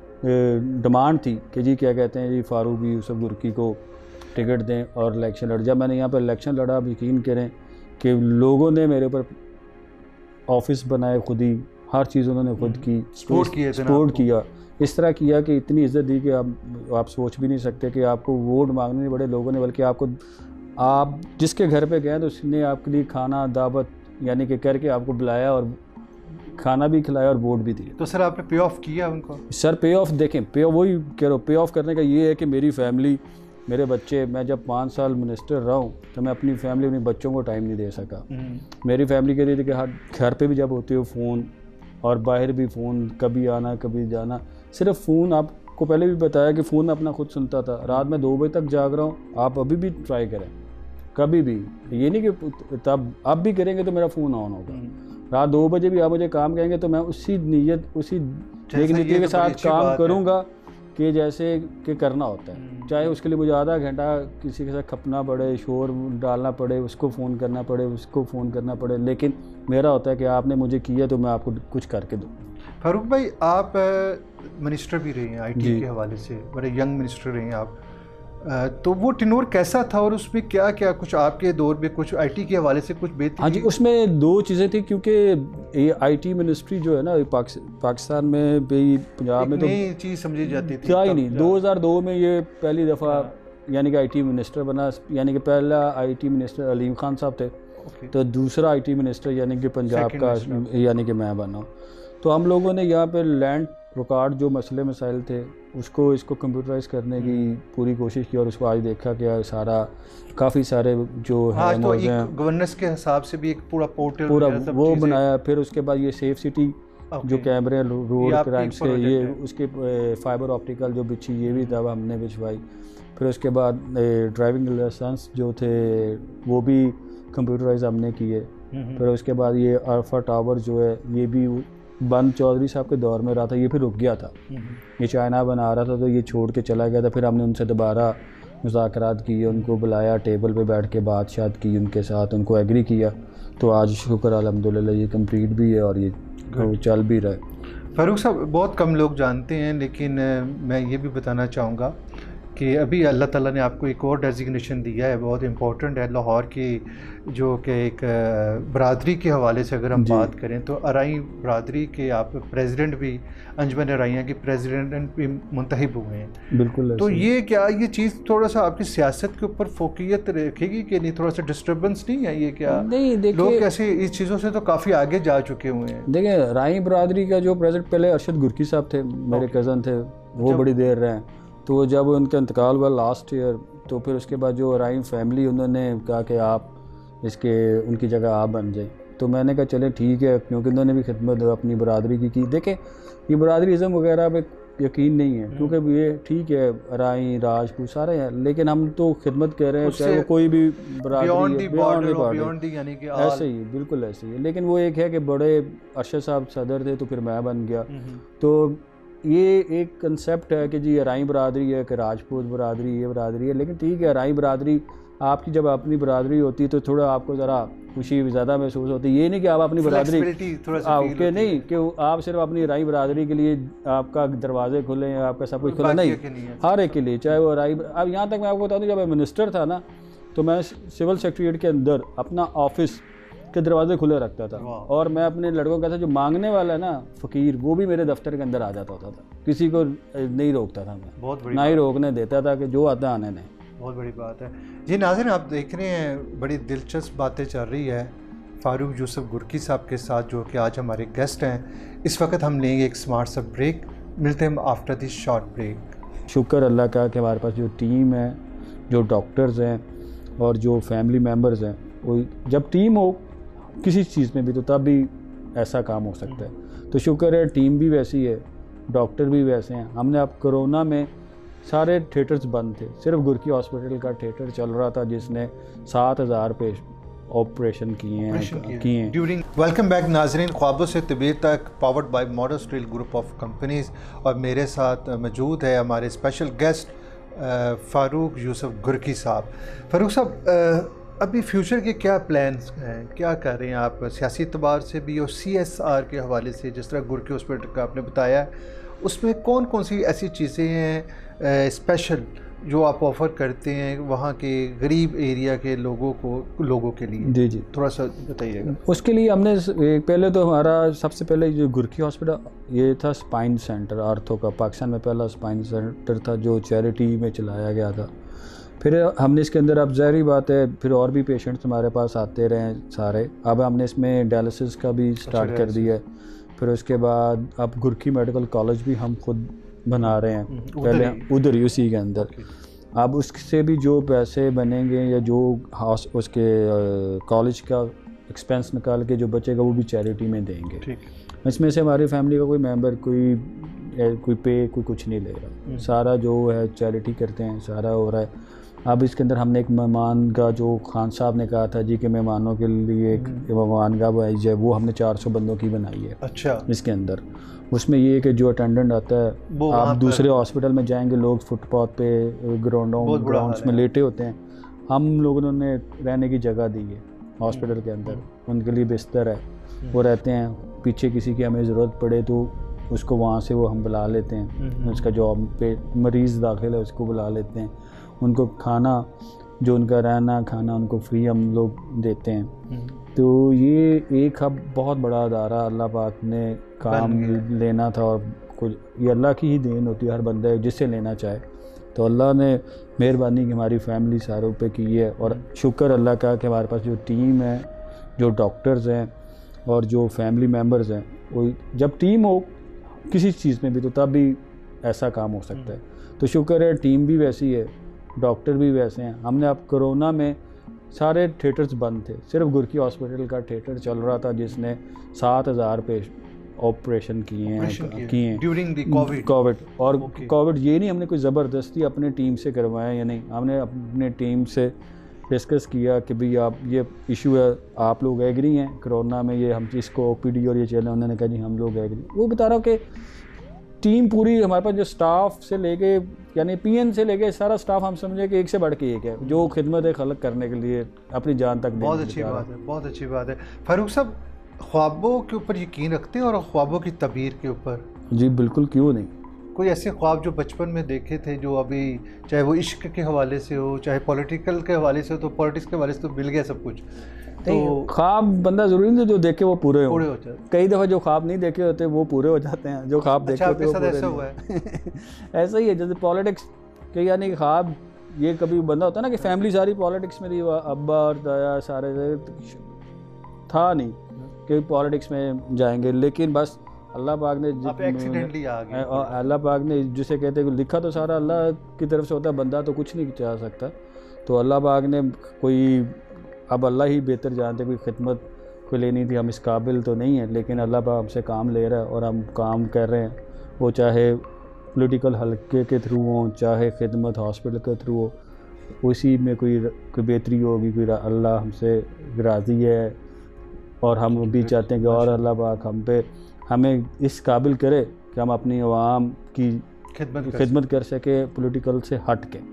ڈیمانڈ تھی کہ جی کیا کہتے ہیں جی فاروق یوسف گرکی کو ٹکٹ دیں اور الیکشن لڑ. جب میں نے یہاں پہ الیکشن لڑا, آپ یقین کریں کہ لوگوں نے میرے اوپر آفس بنائے خود ہی, ہر چیز انہوں نے خود کی, سپورٹ کیا سپورٹ کیا اس طرح کیا کہ اتنی عزت دی کہ آپ آپ سوچ بھی نہیں سکتے کہ آپ کو ووٹ مانگنے نہیں پڑے لوگوں نے, بلکہ آپ کو آپ جس کے گھر پہ گئے تو اس نے آپ کے لیے کھانا دعوت یعنی کہ کر کے آپ کو بلایا اور کھانا بھی کھلایا اور ووٹ بھی دیے. تو سر آپ نے پے آف کیا ان کو؟ سر پے آف دیکھیں, پے وہی کہہ رہا ہوں, پے آف کرنے کا یہ ہے کہ میری فیملی, میرے بچے, میں جب پانچ سال منسٹر رہا ہوں تو میں اپنی فیملی اپنے بچوں کو ٹائم نہیں دے سکا. میری فیملی کہہ رہی تھی کہ ہر گھر پہ بھی جب ہوتے ہو فون اور باہر بھی فون, کبھی آنا کبھی جانا, صرف فون. آپ کو پہلے بھی بتایا کہ فون میں اپنا خود سنتا تھا, رات میں دو بجے تک جاگ رہا ہوں. آپ ابھی بھی ٹرائی کریں کبھی بھی, یہ نہیں کہ تب اب بھی کریں گے تو میرا فون آن ہوگا. رات دو بجے بھی آپ مجھے کام کہیں گے تو میں اسی نیت اسی ایک نیتی کے ساتھ کام کروں گا کہ جیسے کہ کرنا ہوتا ہے, چاہے اس کے لیے مجھے آدھا گھنٹہ کسی کے ساتھ کھپنا پڑے, شور ڈالنا پڑے, اس کو فون کرنا پڑے, اس کو فون کرنا پڑے, لیکن میرا ہوتا ہے کہ آپ نے مجھے کیا تو میں آپ کو کچھ کر کے دوں. فاروق بھائی آپ منسٹر بھی رہے ہیں آئی ٹی کے حوالے سے, بڑے ینگ منسٹر رہے ہیں آپ, تو وہ ٹینور کیسا تھا اور اس میں کیا کیا کچھ آپ کے دور میں کچھ آئی ٹی کے حوالے سے کچھ بہتری؟ ہاں جی, اس میں دو چیزیں تھیں کیونکہ یہ آئی ٹی منسٹری جو ہے نا پاکستان میں بھی, پنجاب میں تو نئی چیز سمجھی جاتی تھی کیا ہی نہیں. دو ہزار دو میں یہ پہلی دفعہ یعنی کہ آئی ٹی منسٹر بنا, یعنی کہ پہلا I T minister Aleem Khan صاحب تھے, تو دوسرا آئی ٹی منسٹر یعنی کہ پنجاب کا یعنی کہ میں بنا. تو ہم لوگوں نے یہاں پہ لینڈ ریکارڈ جو مسئلے مسائل تھے اس کو اس کو کمپیوٹرائز کرنے کی پوری کوشش کی, اور اس کو آج دیکھا کہ سارا کافی سارے جو ہے گورننس کے حساب سے بھی ایک پورا پورٹل پورا وہ بنایا. پھر اس کے بعد یہ سیف سٹی جو کیمرے روڈ کرائمس کے, یہ اس کے فائبر آپٹیکل جو بچھی یہ بھی تھا ہم نے بچھوائی. پھر اس کے بعد ڈرائیونگ لائسنس جو تھے وہ بھی کمپیوٹرائز ہم نے کیے. پھر اس کے بعد یہ الفا ٹاور جو ہے یہ بھی بند چودھری صاحب کے دور میں رہا تھا, یہ پھر رک گیا تھا, یہ چائنا بنا رہا تھا تو یہ چھوڑ کے چلا گیا تھا. پھر ہم نے ان سے دوبارہ مذاکرات کیے, ان کو بلایا, ٹیبل پہ بیٹھ کے بات شات کی ان کے ساتھ, ان کو ایگری کیا, تو آج شکر الحمدللہ یہ کمپلیٹ بھی ہے اور یہ چل بھی رہا ہے. فاروق صاحب بہت کم لوگ جانتے ہیں, لیکن میں یہ بھی بتانا چاہوں گا کہ ابھی اللہ تعالیٰ نے آپ کو ایک اور ڈیزگنیشن دیا ہے, بہت امپورٹنٹ ہے. لاہور کی جو کہ ایک برادری کے حوالے سے اگر ہم بات کریں تو ارائی برادری کے آپ پریزیڈنٹ بھی, انجمن ارائیاں کے پریزیڈنٹ بھی منتخب ہوئے ہیں. بالکل. تو یہ کیا یہ چیز تھوڑا سا آپ کی سیاست کے اوپر فوقیت رکھے گی کہ نہیں, تھوڑا سا ڈسٹربنس نہیں ہے یہ کیا؟ نہیں, لوگ ایسے اس چیزوں سے تو کافی آگے جا چکے ہوئے ہیں. دیکھیں ارائی برادری کا جو پریزیڈنٹ پہلے ارشد گرکی صاحب تھے, میرے کزن تھے, وہ بڑی دیر رہے. تو جب ان کا انتقال ہوا لاسٹ ایئر, تو پھر اس کے بعد جو رائم فیملی انہوں نے کہا کہ آپ اس کے ان کی جگہ آپ بن جائیں. تو میں نے کہا چلیں ٹھیک ہے, کیونکہ انہوں نے بھی خدمت اپنی برادری کی کی. دیکھیں یہ برادری ازم وغیرہ پہ یقین نہیں ہے, کیونکہ یہ ٹھیک ہے رائی راجپوت سارے ہیں, لیکن ہم تو خدمت کہہ رہے ہیں چاہے وہ کوئی بھی برادری ہے, ایسے ہی بالکل ایسے ہی. لیکن وہ ایک ہے کہ بڑے ارشد صاحب صدر تھے تو پھر میں بن گیا. تو یہ ایک کنسیپٹ ہے کہ جی ارائی برادری ہے کہ راجپوت برادری یہ برادری ہے, لیکن ٹھیک ہے ارائی برادری آپ کی جب اپنی برادری ہوتی ہے تو تھوڑا آپ کو ذرا خوشی زیادہ محسوس ہوتی ہے. یہ نہیں کہ آپ اپنی برادری کہ نہیں کہ آپ صرف اپنی ارائی برادری کے لیے آپ کا دروازے کھلے ہیں, آپ کا سب کچھ کھلا, نہیں, ہر ایک کے لیے, چاہے وہ ارائی. اب یہاں تک میں آپ کو بتا دوں جب میں منسٹر تھا نا تو میں سول سیکریٹریٹ کے اندر اپنا آفس کے دروازے کھلے رکھتا تھا, اور میں اپنے لڑکوں کا تھا جو مانگنے والا ہے نا فقیر, وہ بھی میرے دفتر کے اندر آ جاتا ہوتا تھا, کسی کو نہیں روکتا تھا میں, نہ ہی روکنے دیتا تھا کہ جو آتا آنے نہیں. بہت بڑی بات ہے. جی ناظرین آپ دیکھ رہے ہیں بڑی دلچسپ باتیں چل رہی ہے فاروق یوسف گرکی صاحب کے ساتھ جو کہ آج ہمارے گیسٹ ہیں. اس وقت ہم لیں گے ایک اسمارٹ سا بریک, ملتے ہیں آفٹر دی شارٹ بریک. شکر اللہ کا کہ ہمارے پاس جو ٹیم ہے, جو ڈاکٹرز ہیں اور جو فیملی ممبرز ہیں, وہ جب ٹیم ہو کسی چیز میں بھی تو تب بھی ایسا کام ہو سکتا ہے. تو شکر ہے ٹیم بھی ویسی ہے, ڈاکٹر بھی ویسے ہیں. ہم نے اب کرونا میں سارے تھیٹرز بند تھے, صرف گرکی ہاسپٹل کا تھیٹر چل رہا تھا جس نے سات ہزار پیش آپریشن کیے ہیں کیے ہیں ویلکم بیک ناظرین, خوابوں سے طبیر تک powered by Model Steel group of Companies. اور میرے ساتھ موجود ہے ہمارے اسپیشل گیسٹ فاروق یوسف گرکی صاحب. فاروق صاحب, ابھی فیوچر کے کیا پلانس ہیں, کیا کر رہے ہیں آپ سیاسی اعتبار سے بھی اور سی ایس آر کے حوالے سے؟ جس طرح گرکی ہاسپٹل کا آپ نے بتایا ہے, اس میں کون کون سی ایسی چیزیں ہیں اسپیشل جو آپ آفر کرتے ہیں وہاں کے غریب ایریا کے لوگوں کو لوگوں کے لیے؟ جی جی تھوڑا سا بتائیے گا. اس کے لیے ہم نے پہلے تو ہمارا سب سے پہلے جو گرکی ہاسپٹل یہ تھا اسپائن سینٹر آرتھو کا, پاکستان میں پہلا اسپائن سینٹر تھا جو چیریٹی میں چلایا گیا تھا. پھر ہم نے اس کے اندر, اب ظاہری بات ہے پھر اور بھی پیشنٹس ہمارے پاس آتے رہے سارے, اب ہم نے اس میں ڈائلسس کا بھی سٹارٹ کر دیا ہے. پھر اس کے بعد اب گرکی میڈیکل کالج بھی ہم خود بنا رہے ہیں, پہلے ادھر ہی اسی کے اندر. اب اس سے بھی جو پیسے بنیں گے یا جو اس کے کالج کا ایکسپینس نکال کے جو بچے گا وہ بھی چیریٹی میں دیں گے. اس میں سے ہماری فیملی کا کوئی ممبر کوئی کوئی پے کوئی کچھ نہیں لے رہا, سارا جو ہے چیریٹی کرتے ہیں, سارا ہو رہا ہے. اب اس کے اندر ہم نے ایک مہمان کا, جو خان صاحب نے کہا تھا جی کہ مہمانوں کے لیے ایک مہمان گاہ بنائی جائے, وہ ہم نے چار سو بندوں کی بنائی ہے. اچھا. اس کے اندر اس میں یہ ہے کہ جو اٹینڈنٹ آتا ہے, آپ دوسرے ہاسپٹل میں جائیں گے, لوگ فٹ پاتھ پہ گراؤنڈوں گراؤنڈس میں لیٹے ہوتے ہیں, ہم لوگوں نے رہنے کی جگہ دی ہے ہاسپٹل کے اندر, ان کے لیے بستر ہے, وہ رہتے ہیں. پیچھے کسی کی ہمیں ضرورت پڑے تو اس کو وہاں سے وہ ہم بلا لیتے ہیں, اس کا جو پہ مریض داخل ہے اس کو بلا لیتے ہیں. ان کو کھانا, جو ان کا رہنا کھانا ان کو فری ہم لوگ دیتے ہیں. تو یہ ایک اب بہت بڑا ادارہ اللہ پاک نے کام لینا تھا, اور کچھ یہ اللہ کی ہی دین ہوتی ہے, ہر بندہ جس سے لینا چاہے. تو اللہ نے مہربانی کی ہماری فیملی ساروں پہ کی ہے, اور شکر اللہ کا کہ ہمارے پاس جو ٹیم ہے, جو ڈاکٹرز ہیں اور جو فیملی ممبرز ہیں, وہ جب ٹیم ہو کسی چیز میں بھی تو تب بھی ایسا کام ہو سکتا ہے. تو شکر ہے ٹیم بھی ویسی ہے, ڈاکٹر بھی ویسے ہیں. ہم نے اب کرونا میں سارے تھیٹرز بند تھے, صرف گرکی ہاسپٹل کا تھیٹر چل رہا تھا جس نے سات ہزار پیش آپریشن کیے ہیں کیے ہیں ڈیورنگ دی کووڈ. اور کووڈ یہ نہیں ہم نے کوئی زبردستی اپنے ٹیم سے کروایا یا نہیں, ہم نے اپنے ٹیم سے ڈسکس کیا کہ بھئی آپ یہ ایشو ہے, آپ لوگ ایگری ہیں کرونا میں یہ ہم اس کو او پی ڈی اور یہ چلیں؟ انہوں نے کہا جی ہم لوگ ایگری. وہ بتا رہا ہوں کہ ٹیم پوری ہمارے پاس جو سٹاف سے لے کے یعنی پی این سے لے کے سارا سٹاف ہم سمجھے کہ ایک سے بڑھ کے ایک ہے, جو خدمت خلق کرنے کے لیے اپنی جان تک. بہت اچھی بات ہے, بہت اچھی بات ہے. فاروق صاحب, خوابوں کے اوپر یقین رکھتے ہیں اور خوابوں کی تعبیر کے اوپر؟ جی بالکل, کیوں نہیں. کوئی ایسے خواب جو بچپن میں دیکھے تھے جو ابھی چاہے وہ عشق کے حوالے سے ہو, چاہے پولیٹیکل کے حوالے سے ہو, تو پولیٹکس کے حوالے سے تو مل گیا سب کچھ, تو خواب بندہ ضروری نہیں جو دیکھے وہ پورے ہوں. پورے ہو جاتے کئی دفعہ جو خواب نہیں دیکھے ہوتے وہ پورے ہو جاتے ہیں, جو خواب دیکھے ہوتے ہیں وہ پورے ہوا ہے. ایسا ہی ہے جیسے پالیٹکس کہ یعنی خواب یہ کبھی بندہ ہوتا ہے نا کہ فیملی ساری پالیٹکس میں تھی, ابا اور دایا سارے تھا نہیں کہ پالیٹکس میں جائیں گے, لیکن بس اللہ پاک نے اللہ پاک نے جسے کہتے ہیں لکھا تو سارا اللہ کی طرف سے ہوتا ہے, بندہ تو کچھ نہیں چاہ سکتا. تو اللہ پاک نے کوئی, اب اللہ ہی بہتر جانتے, کوئی خدمت کو لینی تھی, ہم اس قابل تو نہیں ہیں, لیکن اللہ پاک ہم سے کام لے رہا ہے اور ہم کام کر رہے ہیں. وہ چاہے پولیٹیکل حلقے کے تھرو ہوں, چاہے خدمت ہاسپٹل کے تھرو ہو, اسی میں کوئی کوئی بہتری ہوگی, کوئی اللہ ہم سے راضی ہے, اور ہم بھی چاہتے ہیں کہ اور اللہ پاک ہم پہ ہمیں اس قابل کرے کہ ہم اپنی عوام کی خدمت کر سکے پولیٹیکل سے ہٹ کے.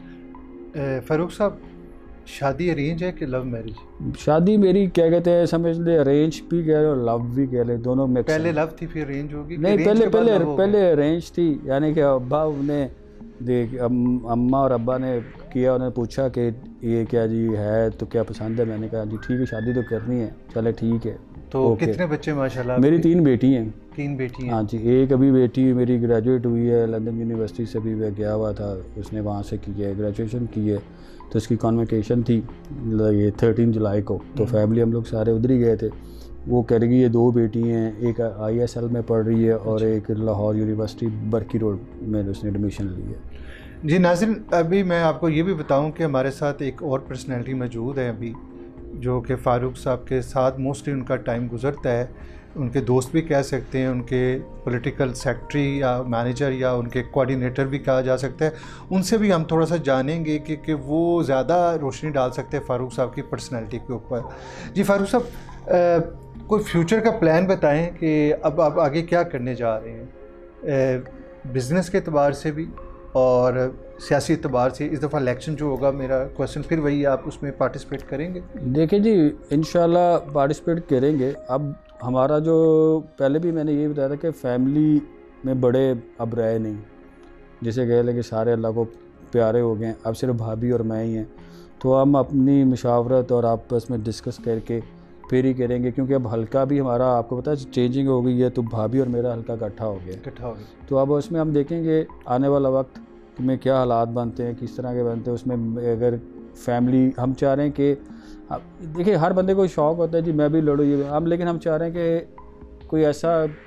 فاروق صاحب, شادی ارینج ہے کہ لو میرج؟ شادی میری کیا کہتے ہیں سمجھ لے, ارینج بھی کہہ لیں اور لو بھی کہہ لیں, دونوں میں. پہلے لو تھی پھر ارینج ہوگی؟ نہیں, پہلے پہلے پہلے ارینج تھی, یعنی کہ ابا نے دیکھ اماں اور ابا نے کیا, انہوں نے پوچھا کہ یہ کیا جی ہے تو کیا پسند ہے, میں نے کہا جی ٹھیک ہے شادی تو کرنی ہے, چلے ٹھیک ہے. تو کتنے بچے ماشاءاللہ؟ میری تین بیٹی ہیں. تین بیٹی ہیں؟ ہاں جی, ایک ابھی بیٹی میری گریجویٹ ہوئی ہے لندن یونیورسٹی سے, بھی گیا ہوا تھا, اس نے وہاں سے کی ہے گریجویشن کی ہے, تو اس کی کانویکیشن تھی یہ تھرٹین جولائی کو, تو فیملی ہم لوگ سارے ادھر ہی گئے تھے. وہ کہہ رہی ہے دو بیٹی ہیں, ایک آئی ایس ایل میں پڑھ رہی ہے اور ایک لاہور یونیورسٹی برکی روڈ میں اس نے ایڈمیشن لی ہے. جی ناظرین, ابھی میں آپ کو یہ بھی بتاؤں کہ ہمارے ساتھ ایک اور پرسنالٹی موجود ہے ابھی, جو کہ فاروق صاحب کے ساتھ موسٹلی ان کا ٹائم گزرتا ہے, ان کے دوست بھی کہہ سکتے ہیں, ان کے پولیٹیکل سیکٹری یا مینیجر یا ان کے کوآرڈینیٹر بھی کہا جا سکتا ہے, ان سے بھی ہم تھوڑا سا جانیں گے کہ کہ وہ زیادہ روشنی ڈال سکتے ہیں فاروق صاحب کی پرسنالٹی کے اوپر. جی فاروق صاحب, کوئی فیوچر کا پلان بتائیں کہ اب آپ آگے کیا کرنے جا رہے ہیں, بزنس کے اعتبار سے بھی اور سیاسی اعتبار سے. اس دفعہ الیکشن جو ہوگا, میرا کویشچن پھر وہی, آپ اس میں پارٹیسپیٹ کریں گے؟ دیکھیں جی, انشاءاللہ پارٹیسپیٹ کریں گے. اب ہمارا جو پہلے بھی میں نے یہ بتایا تھا کہ فیملی میں بڑے اب رہے نہیں, جسے کہہ لیں کہ سارے اللہ کو پیارے ہو گئے ہیں, اب صرف بھابھی اور میں ہی ہیں. تو ہم اپنی مشاورت اور آپس میں ڈسکس کر کے پھر ہی کریں گے, کیونکہ اب حلقہ بھی ہمارا آپ کو پتہ ہے چینجنگ ہو گئی ہے, تو بھابھی اور میرا حلقہ اکٹھا ہو گیا اکٹھا ہو گیا تو اب اس میں ہم دیکھیں گے آنے والا وقت میں کیا حالات بنتے ہیں, کس طرح کے بنتے ہیں. اس میں اگر فیملی, ہم چاہ رہے ہیں کہ دیکھیں ہر بندے کو شوق ہوتا ہے جی میں بھی لڑوں یہ ہم, لیکن ہم چاہ رہے ہیں کہ کوئی ایسا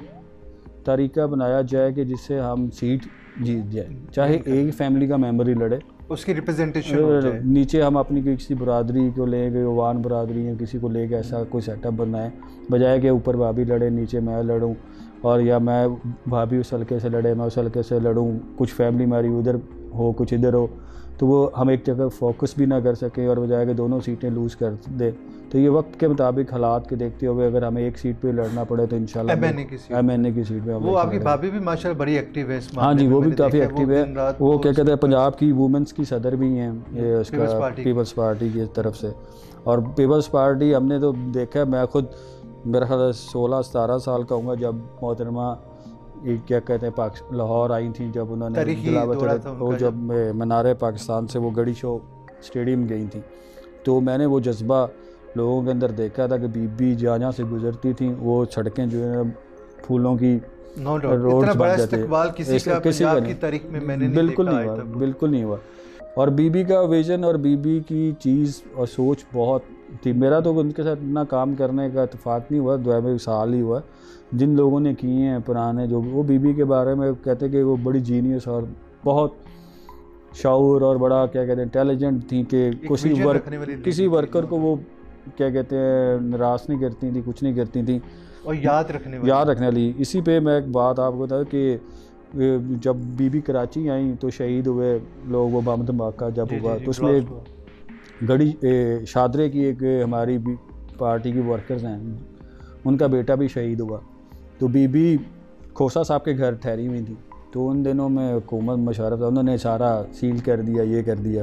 طریقہ بنایا جائے کہ جس سے ہم سیٹ جیت جائیں, چاہے ایک فیملی کا ممبر ہی لڑے, اس کی ریپرزنٹیشن ہو جائے. نیچے ہم اپنی کسی برادری کو لے کے, وان برادری ہے کسی کو لے کے ایسا کوئی سیٹ اپ بنائیں, بجائے کہ اوپر بھابھی لڑے نیچے میں لڑوں, اور یا میں بھابھی اس حلقے سے لڑے میں اس حلقے سے لڑوں, کچھ فیملی ہماری ادھر ہو کچھ ادھر ہو, تو وہ ہم ایک جگہ فوکس بھی نہ کر سکیں اور بجائے کہ دونوں سیٹیں لوز کر دے. تو یہ وقت کے مطابق حالات کے دیکھتے ہوئے اگر ہمیں ایک سیٹ پہ لڑنا پڑے تو انشاءاللہ ایم این اے کی سیٹ ایم این اے کی سیٹ پہ. وہ آپ کی بھابھی بھی ماشاءاللہ بڑی ایکٹیو ہے اس ہاں جی, وہ بھی کافی ایکٹیو ہے. وہ کیا کہتے ہیں پنجاب کی وومنس کی صدر بھی ہیں اس کا پیپلز پارٹی کی طرف سے. اور پیپلز پارٹی ہم نے تو دیکھا ہے, میں خود میرا خیال سولہ ستارہ سال کا ہوں گا جب محترمہ کیا کہتے ہیں پاکستان لاہور آئی تھیں, جب انہوں نے وہ جب منارے پاکستان سے وہ گڑی شو اسٹیڈیم گئی تھیں, تو میں نے وہ جذبہ لوگوں کے اندر دیکھا تھا کہ بی بی جہاں جہاں سے گزرتی تھیں وہ سڑکیں جو ہیں پھولوں کی روڈز بن جاتے ہیں, کسی کا نہیں, بالکل نہیں ہوا, بالکل نہیں ہوا. اور بی بی کا ویژن اور بی بی کی چیز اور سوچ بہت تھی. میرا تو ان کے ساتھ اتنا کام کرنے کا اتفاق نہیں ہوا, دو سال ہی ہوا. جن لوگوں نے کیے ہیں پرانے جو, وہ بی بی کے بارے میں کہتے کہ وہ بڑی جینیس اور بہت شعور اور بڑا کیا کہتے ہیں انٹیلیجنٹ تھیں, کہ کسی ورک کسی ورکر کو وہ کیا کہتے ہیں نراش نہیں کرتی تھیں, کچھ نہیں کرتی تھیں, اور یاد رکھنے یاد رکھنے والی. اسی پہ میں ایک بات آپ کو بتاؤں کہ جب بی بی کراچی آئیں تو شہید ہوئے لوگ, وہ بم دھماکہ جب ہوا تو اس میں گڑی شادرے کی ایک ہماری پارٹی کی ورکرز ہیں, ان کا بیٹا بھی شہید ہوا. تو بی بی کھوسا صاحب کے گھر ٹھہری ہوئی تھی, تو ان دنوں میں حکومت مشورت انہوں نے سارا سیل کر دیا, یہ کر دیا.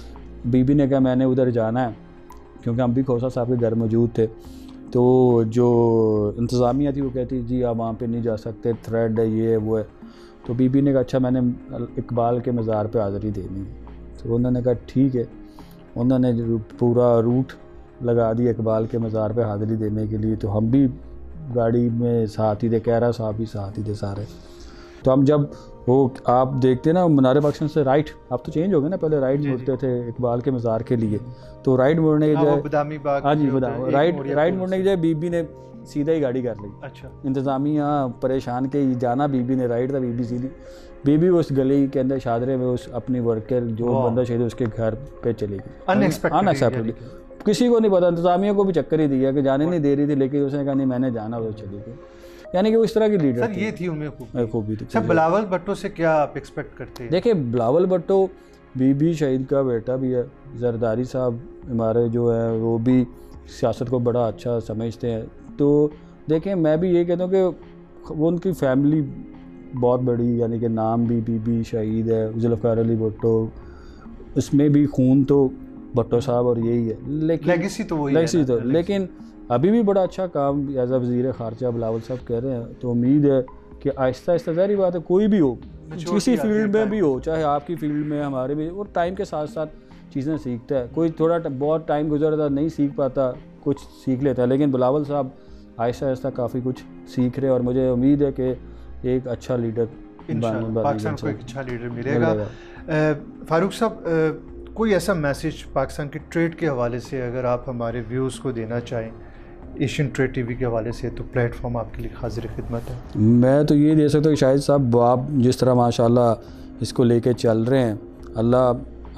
بی بی نے کہا میں نے ادھر جانا ہے, کیونکہ ہم بھی کھوسا صاحب کے گھر موجود تھے. تو جو انتظامیہ تھی وہ کہتی جی آپ وہاں پہ نہیں جا سکتے, تھریڈ ہے, یہ ہے وہ ہے. تو بی بی نے کہا اچھا میں نے اقبال کے مزار پہ حاضری دینی ہے. تو انہوں نے کہا ٹھیک ہے. انہوں نے پورا روٹ لگا دی اقبال کے مزار پہ حاضری دینے کے لیے. تو ہم بھی گاڑی میں ساتھ ہی تھے, کیرا صاحب بھی ساتھ ہی تھے سارے. تو ہم جب وہ آپ دیکھتے نا منارے پاکستان سے رائٹ, اب تو چینج ہو گئے نا, پہلے رائٹ مڑتے تھے اقبال کے مزار کے لیے, تو رائٹ مڑنے کی جائے ہاں جی رائٹ رائٹ مڑنے کی جائے بی بی نے سیدھا ہی گاڑی کر لی. اچھا, انتظامیہ پریشان کے جانا, بی بی نے رائٹ تھا, بی بی سیدھی. بی بی اس گلی کے اندر شادرے میں اس اپنی ورکر جو بندہ شہید اس کے گھر پہ چلی گئی ان ایکسپیکٹڈلی. کسی کو نہیں پتا, انتظامیہ کو بھی چکر ہی دیا کہ جانے نہیں دے رہی تھی, لیکن اس نے کہا نہیں میں نے جانا, وہ چلی گئی. یعنی کہ وہ اس طرح کی لیڈر سر یہ تھی ان میں خوبی تھی. سر بلاول بھٹو سے کیا آپ ایکسپیکٹ کرتے ہیں؟ دیکھیں بلاول بھٹو بی بی شہید کا بیٹا بھی ہے, زرداری صاحب ہمارے جو ہیں وہ بھی سیاست کو بڑا اچھا سمجھتے ہیں. تو دیکھیں میں بھی یہ کہتا ہوں کہ وہ ان کی فیملی بہت بڑی, یعنی کہ نام بھی بی بی شہید ہے, ذوالفقار علی بھٹو, اس میں بھی خون تو بھٹو صاحب اور یہی ہے, لیکن لیگیسی تو وہی لیگیسی تو لیکن ابھی بھی بڑا اچھا کام ایز اے وزیر خارجہ بلاول صاحب کہہ رہے ہیں. تو امید ہے کہ آہستہ آہستہ ظاہری بات ہے کوئی بھی ہو, کسی فیلڈ میں بھی ہو, چاہے آپ کی فیلڈ میں ہمارے بھی, اور ٹائم کے ساتھ ساتھ چیزیں سیکھتا ہے. کوئی تھوڑا بہت ٹائم گزرتا نہیں سیکھ پاتا, کچھ سیکھ لیتا ہے, لیکن بلاول صاحب آہستہ آہستہ کافی کچھ سیکھ رہے ہیں, اور مجھے امید ہے کہ ایک اچھا لیڈر پاکستان کو ایک اچھا لیڈر ملے گا. فاروق صاحب کوئی ایسا میسیج پاکستان کی ٹریڈ کے حوالے سے اگر آپ ہمارے ویوز کو دینا چاہیں ایشین ٹریڈ ٹی وی کے حوالے سے, تو پلیٹ فارم آپ کے لیے حاضر خدمت ہے. میں تو یہ دے سکتا ہوں کہ شاہد صاحب آپ جس طرح ماشاء اللہ اس کو لے کے چل رہے ہیں, اللہ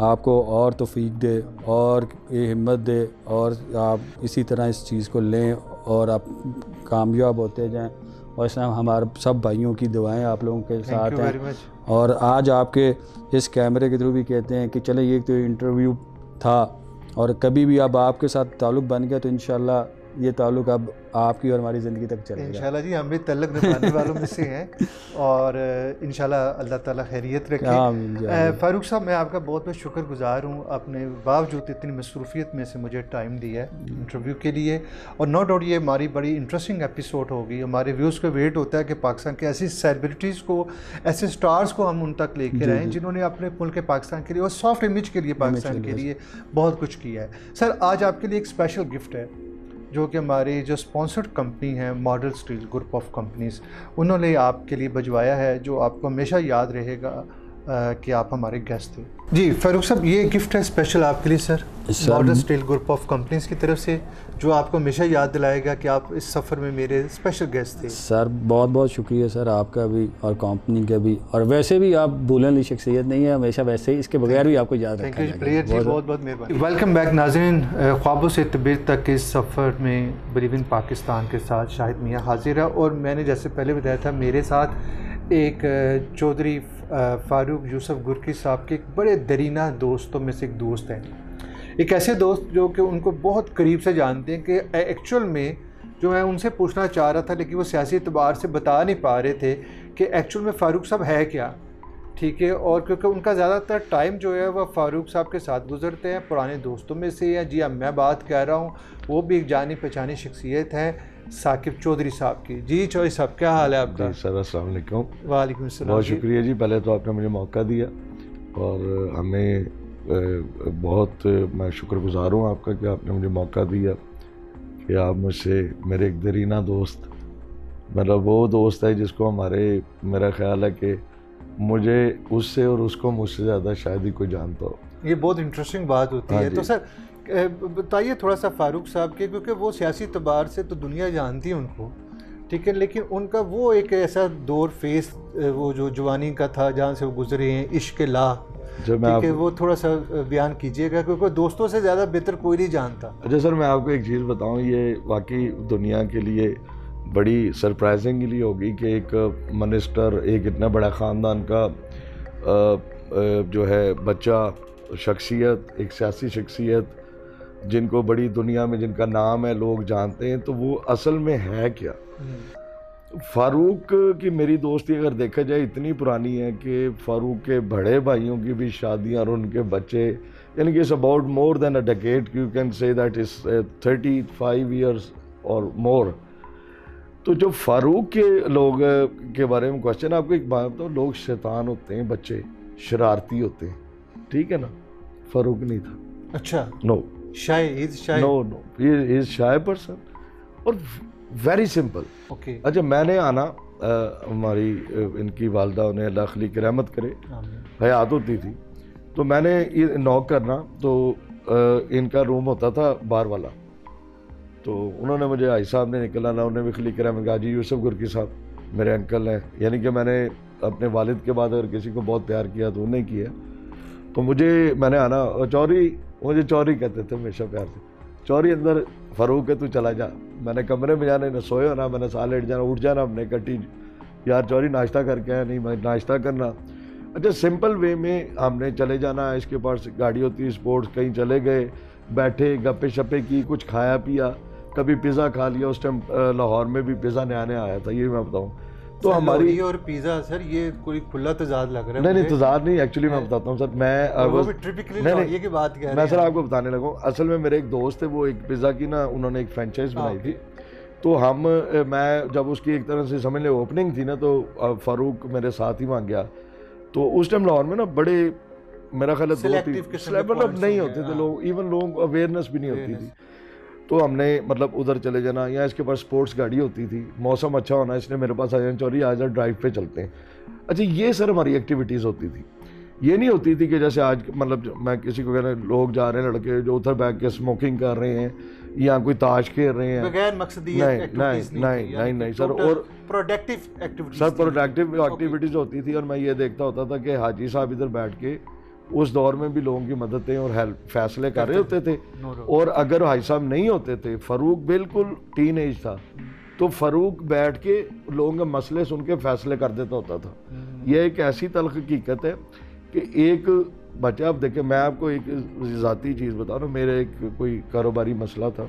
آپ کو اور توفیق دے اور یہ ہمت دے اور آپ اسی طرح اس چیز کو لیں اور آپ کامیاب ہوتے جائیں. اور اس طرح ہمارے سب بھائیوں کی دعائیں آپ لوگوں کے ساتھ ہیں. اور آج آپ کے اس کیمرے کے تھرو بھی کہتے ہیں کہ چلیں یہ تو انٹرویو تھا اور کبھی بھی اب آپ کے ساتھ تعلق بن گیا تو انشاءاللہ یہ تعلق اب آپ کی اور ہماری زندگی تک چلے گا انشاءاللہ. جی ہم بھی تعلق نبھانے والوں میں سے ہیں اور انشاءاللہ اللہ تعالیٰ خیریت رکھے. فاروق صاحب میں آپ کا بہت بہت شکر گزار ہوں، آپ نے باوجود اتنی مصروفیت میں سے مجھے ٹائم دیا ہے انٹرویو کے لیے. اور نو ڈاؤٹ یہ ہماری بڑی انٹرسٹنگ ایپیسوڈ ہوگی. ہمارے ویوز کو ویٹ ہوتا ہے کہ پاکستان کے ایسی سیلیبریٹیز کو، ایسے سٹارز کو ہم ان تک لے کے آئیں جنہوں نے اپنے ملک پاکستان کے لیے اور سافٹ امیج کے لیے پاکستان کے لیے بہت کچھ کیا ہے. سر آج آپ کے لیے ایک اسپیشل گفٹ ہے جو کہ ہماری جو اسپانسرڈ کمپنی ہے Model Steel group of Companies, انہوں نے آپ کے لیے بھجوایا ہے جو آپ کو ہمیشہ یاد رہے گا کہ آپ ہمارے گیسٹ تھے. جی فاروق صاحب یہ گفٹ ہے اسپیشل آپ کے لیے sir Model Steel group of Companies کی طرف سے، جو آپ کو ہمیشہ یاد دلائے گا کہ آپ اس سفر میں میرے اسپیشل گیسٹ تھے. سر بہت بہت شکریہ سر آپ کا بھی اور کمپنی کا بھی. اور ویسے بھی آپ بھولنے والی شخصیت نہیں ہے، ہمیشہ ویسے ہی اس کے بغیر بھی آپ کو یاد رکھا جائے گا. بہت بہت مہربانی. ویلکم بیک ناظرین. خوابوں سے تعبیر تک کے اس سفر میں بلیو ان پاکستان کے ساتھ شاہد میاں حاضر ہے. اور میں نے جیسے پہلے بتایا تھا میرے ساتھ ایک چودھری فاروق یوسف گرکی صاحب کے ایک بڑے درینہ دوستوں میں سے ایک دوست ہیں. ایک ایسے دوست جو کہ ان کو بہت قریب سے جانتے ہیں کہ ایکچول میں جو میں ان سے پوچھنا چاہ رہا تھا لیکن وہ سیاسی اعتبار سے بتا نہیں پا رہے تھے کہ ایکچول میں فاروق صاحب ہے کیا. ٹھیک ہے. اور کیونکہ ان کا زیادہ تر ٹائم جو ہے وہ فاروق صاحب کے ساتھ گزرتے ہیں، پرانے دوستوں میں سے ہیں. جی اب میں بات کہہ رہا ہوں وہ بھی ایک جانی پہچانی شخصیت ہے ثاقب چودھری صاحب کی. جی چودھری صاحب کیا حال ہے آپ کا؟ جی سر السلام علیکم. وعلیکم السلام. بہت شکریہ جی. پہلے تو آپ نے مجھے موقع دیا اور ہمیں بہت میں شکر گزار ہوں آپ کا کہ آپ نے مجھے موقع دیا کہ آپ مجھ سے میرے ایک درینہ دوست، مطلب وہ دوست ہے جس کو ہمارے میرا خیال ہے کہ مجھے اس سے اور اس کو مجھ سے زیادہ شاید ہی کوئی جانتا ہو. یہ بہت انٹرسٹنگ بات ہوتی ہے. تو سر بتائیے تھوڑا سا فاروق صاحب کے، کیونکہ وہ سیاسی اعتبار سے تو دنیا جانتی ہے ان کو، ٹھیک ہے، لیکن ان کا وہ ایک ایسا دور فیس وہ جو جوانی کا تھا جہاں سے وہ گزرے ہیں، عشق لا، ٹھیک ہے، وہ تھوڑا سا بیان کیجیے گا کیونکہ دوستوں سے زیادہ بہتر کوئی نہیں جانتا. اچھا سر میں آپ کو ایک چیز بتاؤں، یہ واقعی دنیا کے لیے بڑی سرپرائزنگ ہوگی کہ ایک منسٹر، ایک اتنا بڑا خاندان کا جو ہے بچہ، شخصیت، ایک سیاسی شخصیت جن کو بڑی دنیا میں جن کا نام ہے لوگ جانتے ہیں، تو وہ اصل میں ہے کیا. فاروق کی میری دوستی اگر دیکھا جائے اتنی پرانی ہے کہ فاروق کے بڑے بھائیوں کی بھی شادیاں اور ان کے بچے، یعنی کہ it's about more than a decade, you can say that is thirty five years or more. تو جو فاروق کے لوگ کے بارے میں کوشچن، آپ کو ایک بات بتاؤ، لوگ شیطان ہوتے ہیں، بچے شرارتی ہوتے ہیں، ٹھیک ہے نا. فاروق نہیں تھا. اچھا. نو شائع شائع نو نو ہی از شائع پرسن اور ویری سمپل. اوکے. اچھا میں نے آنا، ہماری ان کی والدہ انہیں اللہ خلیق رحمت کرے حیات ہوتی تھی، تو میں نے نوک کرنا تو ان کا روم ہوتا تھا بار والا، تو انہوں نے مجھے آئی صاحب نے نکلا نا، انہوں نے بھی خلیق رحمت کہا جی یوسف گرکی صاحب میرے انکل ہیں. یعنی کہ میں نے اپنے والد کے بعد اگر کسی کو بہت پیار کیا تو انہیں کیا. تو مجھے میں نے آنا، چوری، مجھے چوری کہتے تھے ہمیشہ پیار سے. چوری اندر فاروق ہے تو چلا جا. میں نے کمرے میں جانا، نہ سوئے ہونا، میں نے سال لیٹ جانا، اٹھ جانا اپنے کٹی، یار چوری ناشتہ کر کے آیا، نہیں میں ناشتہ کرنا. اچھا سمپل وے میں ہم نے چلے جانا، اس کے پاس گاڑی ہوتی ہے اسپورٹس، کہیں چلے گئے، بیٹھے گپے شپے کی، کچھ کھایا پیا، کبھی پیزا کھا لیا. اس ٹائم لاہور میں بھی پیزا نیا نیا آیا تھا، یہ میں بتاؤں. تو ہماری اور پیزا سر یہ کوئی کھلا تضاد لگ رہا ہے. نہیں نہیں تضاد نہیں، ایکچولی میں بتاتا ہوں سر. میں میں سر آپ کو بتانے لگا ہوں، اصل میں میرے ایک دوست تھے، وہ ایک پیزا کی نا انہوں نے ایک فرینچائز بنائی تھی. تو ہم میں جب اس کی ایک طرح سے سمجھ لیں اوپننگ تھی نا، تو فاروق میرے ساتھ ہی وہاں گیا. تو اس ٹائم لاہور میں نا بڑے میرا خیال ہے دو تین مطلب نہیں ہوتے تھے لوگ، ایون لوگوں کو اویئرنیس بھی نہیں ہوتی تھی. تو ہم نے مطلب ادھر چلے جانا، یا اس کے پاس اسپورٹس گاڑی ہوتی تھی، موسم اچھا ہونا، اس نے میرے پاس آ جانا، چوری آ جا ڈرائیو پہ چلتے ہیں. اچھا یہ سر ہماری ایکٹیویٹیز ہوتی تھی. یہ نہیں ہوتی تھی کہ جیسے آج مطلب میں کسی کو کہہ رہا لوگ جا رہے ہیں لڑکے جو ادھر بیٹھ کے اسموکنگ کر رہے ہیں یا کوئی تاش کھیل رہے ہیں، بغیر مقصدی نہیں نہیں نہیں نہیں سر. اور productive activities sir productive activities ہوتی تھی. اور میں یہ دیکھتا ہوتا تھا کہ حاجی صاحب ادھر بیٹھ کے اس دور میں بھی لوگوں کی مددیں اور ہیلپ فیصلے کر رہے ہوتے تھے. اور اگر حاج صاحب نہیں ہوتے تھے, فاروق بالکل ٹین ایج تھا, تو فاروق بیٹھ کے لوگوں کے مسئلے سن کے فیصلے کر دیتا ہوتا تھا. یہ ایک ایسی تلخ حقیقت ہے کہ ایک بچہ, اب دیکھیں میں آپ کو ایک ذاتی چیز بتا رہا ہوں, میرے ایک کوئی کاروباری مسئلہ تھا,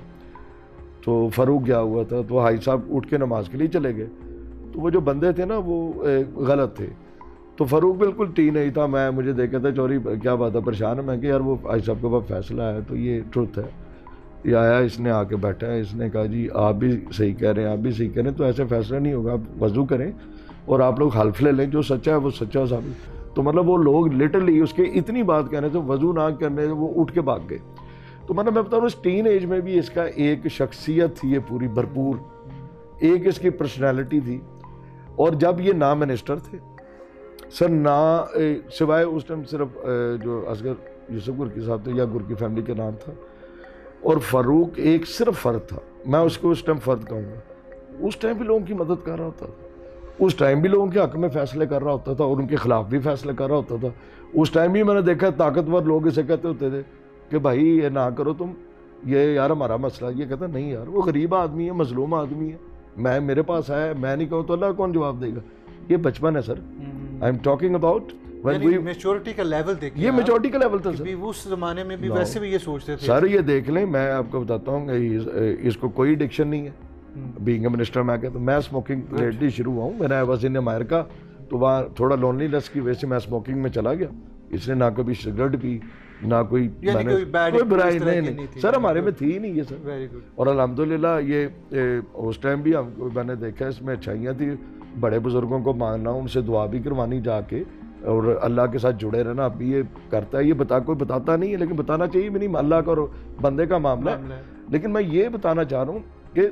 تو فاروق گیا ہوا تھا, تو حاج صاحب اٹھ کے نماز کے لیے چلے گئے, تو وہ جو بندے تھے نا وہ غلط تھے, تو فاروق بالکل ٹین ایج تھا. میں مجھے دیکھا تھا چوری کیا بات ہے, پریشان ہے, میں کہ یار وہ حاج صاحب کے پاس فیصلہ ہے تو یہ ٹروتھ ہے. یہ آیا, اس نے آ کے بیٹھا ہے, اس نے کہا جی آپ بھی صحیح کہہ رہے ہیں, آپ بھی صحیح کہہ رہے ہیں, تو ایسے فیصلہ نہیں ہوگا, آپ وضو کریں اور آپ لوگ حلف لے لیں, جو سچا ہے وہ سچا ثابت. تو مطلب وہ لوگ لٹرلی اس کے اتنی بات کہنے سے وضو نہ کرنے سے وہ اٹھ کے بھاگ گئے. تو مطلب میں بتا رہا ہوں اس ٹین ایج میں بھی اس کا ایک شخصیت تھی یہ پوری بھرپور, ایک اس کی پرسنالٹی تھی. اور جب یہ نہ منسٹر تھے سر, نہ سوائے اس ٹائم صرف جو اصغر یوسف گرکی صاحب تھے یا گرکی فیملی کے نام تھا, اور فاروق ایک صرف فرد تھا, میں اس کو اس ٹائم فرد کہوں گا. اس ٹائم بھی لوگوں کی مدد کر رہا ہوتا تھا, اس ٹائم بھی لوگوں کے حق میں فیصلے کر رہا ہوتا تھا اور ان کے خلاف بھی فیصلے کر رہا ہوتا تھا. اس ٹائم بھی میں نے دیکھا طاقتور لوگ اسے کہتے ہوتے تھے کہ بھائی یہ نہ کرو تم, یہ یار ہمارا مسئلہ. یہ کہتا نہیں یار, وہ غریب آدمی ہے, مظلوم آدمی ہے, میں میرے پاس آیا, میں نہیں کہوں تو اللہ کون جواب دے گا. یہ بچپن ہے sir, I am talking about maturity کا لیول دیکھیں, یہ میچورٹی کا لیول تھا سر. اس زمانے میں بھی ویسے بھی یہ سوچتے تھے سر. یہ دیکھ لیں, میں آپ کو بتاتا ہوں, اس کو کوئی ایڈکشن نہیں ہے. بینگ اے منسٹر میں کہتا ہوں, میں اسموکنگ لیٹلی شروع ہوا ہوں, میں نے آئی واز ان امریکہ, تو وہاں تھوڑا لونلی لیس کی وجہ سے میں اسموکنگ میں چلا گیا. اس نے نہ کبھی سگریٹ پی, نہ کوئی کوئی برائی نہیں سر, ہمارے میں تھی ہی نہیں یہ سر. اور الحمدللہ یہ اس ٹائم بھی ہم میں نے دیکھا اس میں اچھائیاں تھی. بڑے بزرگوں کو ماننا, ان سے دعا بھی کروانی جا کے, اور اللہ کے ساتھ جڑے رہنا. اب یہ کرتا ہے, یہ بتا کوئی بتاتا نہیں ہے, لیکن بتانا چاہیے بھی نہیں, اللہ کا اور بندے کا معاملہ ہے. لیکن میں یہ بتانا چاہ رہا ہوں کہ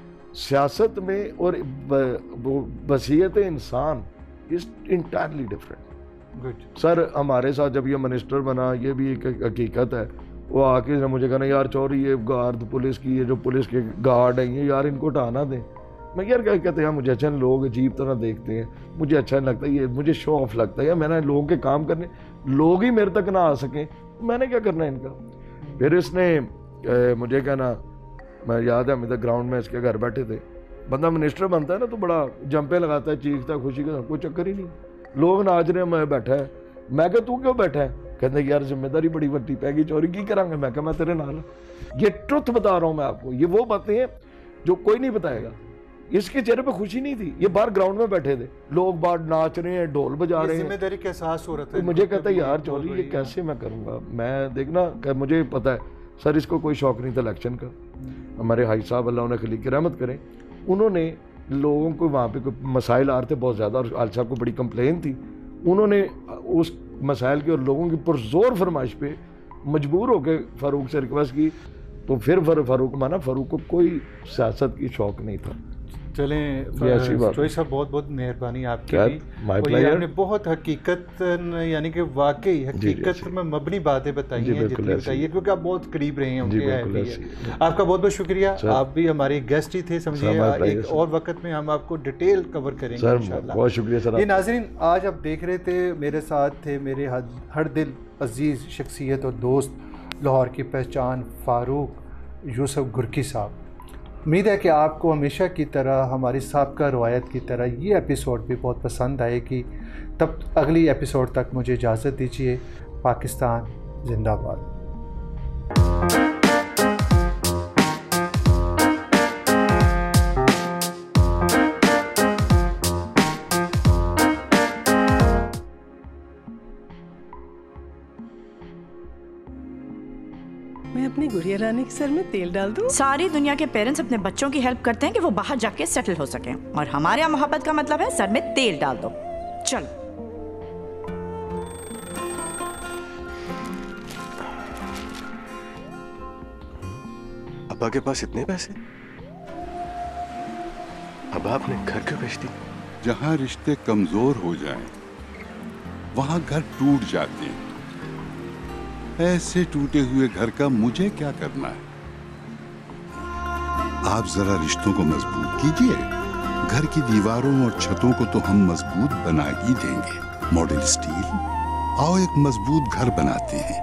سیاست میں اور بصیرت انسان از انٹائرلی ڈفرینٹ. سر ہمارے ساتھ جب یہ منسٹر بنا, یہ بھی ایک حقیقت ہے, وہ آ کے مجھے کہنا یار چوری یہ گارڈ پولیس کی, یہ جو پولیس کے گارڈ ہیں یہ یار ان کو ہٹانا دیں. میں یار کیا کہتے ہیں, مجھے اچھا لوگ عجیب طرح دیکھتے ہیں, مجھے اچھا نہیں لگتا, یہ مجھے شو آف لگتا ہے. یا میں نے لوگوں کے کام کرنے, لوگ ہی میرے تک نہ آ سکیں, میں نے کیا کرنا ہے ان کا. پھر اس نے مجھے کہنا, میں یاد ہے ہم ادھر گراؤنڈ میں اس کے گھر بیٹھے تھے, بندہ منسٹر بنتا ہے نا تو بڑا جمپے لگاتا ہے, چیختا ہے, خوشی کا کوئی چکر ہی نہیں. لوگ ناچ رہے ہیں, میں بیٹھا ہے, میں کہ تو کیوں بیٹھا ہے, کہتے یار ذمہ داری بڑی وڈی پہ گئی, چوری کی کریں گے. میں کہ میں تیرے نال. یہ ٹروتھ بتا رہا ہوں میں آپ کو, یہ وہ باتیں ہیں جو کوئی نہیں بتائے گا. اس کے چہرے پہ خوشی نہیں تھی, یہ باہر گراؤنڈ میں بیٹھے تھے, لوگ باہر ناچ رہے ہیں, ڈھول بجا رہے ہیں, ذمہ داری کا احساس ہو رہا تھا. مجھے کہتا ہے یار چوری یہ کیسے میں کروں گا. میں دیکھنا کہ مجھے پتا ہے سر اس کو کوئی شوق نہیں تھا الیکشن کا. ہمارے حاج صاحب اللہ انہیں خلیق رحمت کریں, انہوں نے لوگوں کو وہاں پہ مسائل آ رہے تھے بہت زیادہ, اور حاج صاحب کو بڑی کمپلین تھی. انہوں نے اس مسائل کی اور لوگوں کی پرزور فرمائش پہ مجبور ہو کے فاروق سے ریکویسٹ کی, تو پھر فاروق مانا. فاروق کو کوئی سیاست کی شوق نہیں تھا. چلیں چوئی صاحب, بہت بہت مہربانی آپ کی بھی, اور یہ آپ نے بہت حقیقت یعنی کہ واقعی حقیقت میں مبنی باتیں بتائی ہیں جتنی بتائی ہے, کیونکہ آپ بہت قریب رہے ہیں ان کے. آپ کا بہت بہت شکریہ, آپ بھی ہمارے گیسٹ ہی تھے سمجھیے. ایک اور وقت میں ہم آپ کو ڈیٹیل کور کریں گے انشاءاللہ. بہت شکریہ سر. یہ ناظرین, آج آپ دیکھ رہے تھے میرے ساتھ تھے میرے ہر دل عزیز شخصیت اور دوست, لاہور کی پہچان فاروق یوسف گرکی صاحب. امید ہے کہ آپ کو ہمیشہ کی طرح, ہماری سابقہ روایت کی طرح یہ ایپیسوڈ بھی بہت پسند آئے گی. تب اگلی ایپیسوڈ تک مجھے اجازت دیجیے. پاکستان زندہ باد. میں اپنی گڑیا رانی کے سر میں تیل ڈال دوں. ساری دنیا کے پیرنٹس اپنے بچوں کی ہیلپ کرتے ہیں کہ وہ باہر جا کے سیٹل ہو سکیں, اور ہمارے یہاں محبت کا مطلب ہے سر میں تیل ڈال دو. چل. ابا کے پاس اتنے پیسے, ابا آپ نے گھر کیوں بیچ دی؟ جہاں رشتے کمزور ہو جائیں وہاں گھر ٹوٹ جاتے ہیں. ایسے ٹوٹے ہوئے گھر کا مجھے کیا کرنا ہے؟ آپ ذرا رشتوں کو مضبوط کیجئے. گھر کی دیواروں اور چھتوں کو تو ہم مضبوط بنا ہی دیں گے. ماڈل اسٹیل आओ एक मजबूत घर बनाते हैं।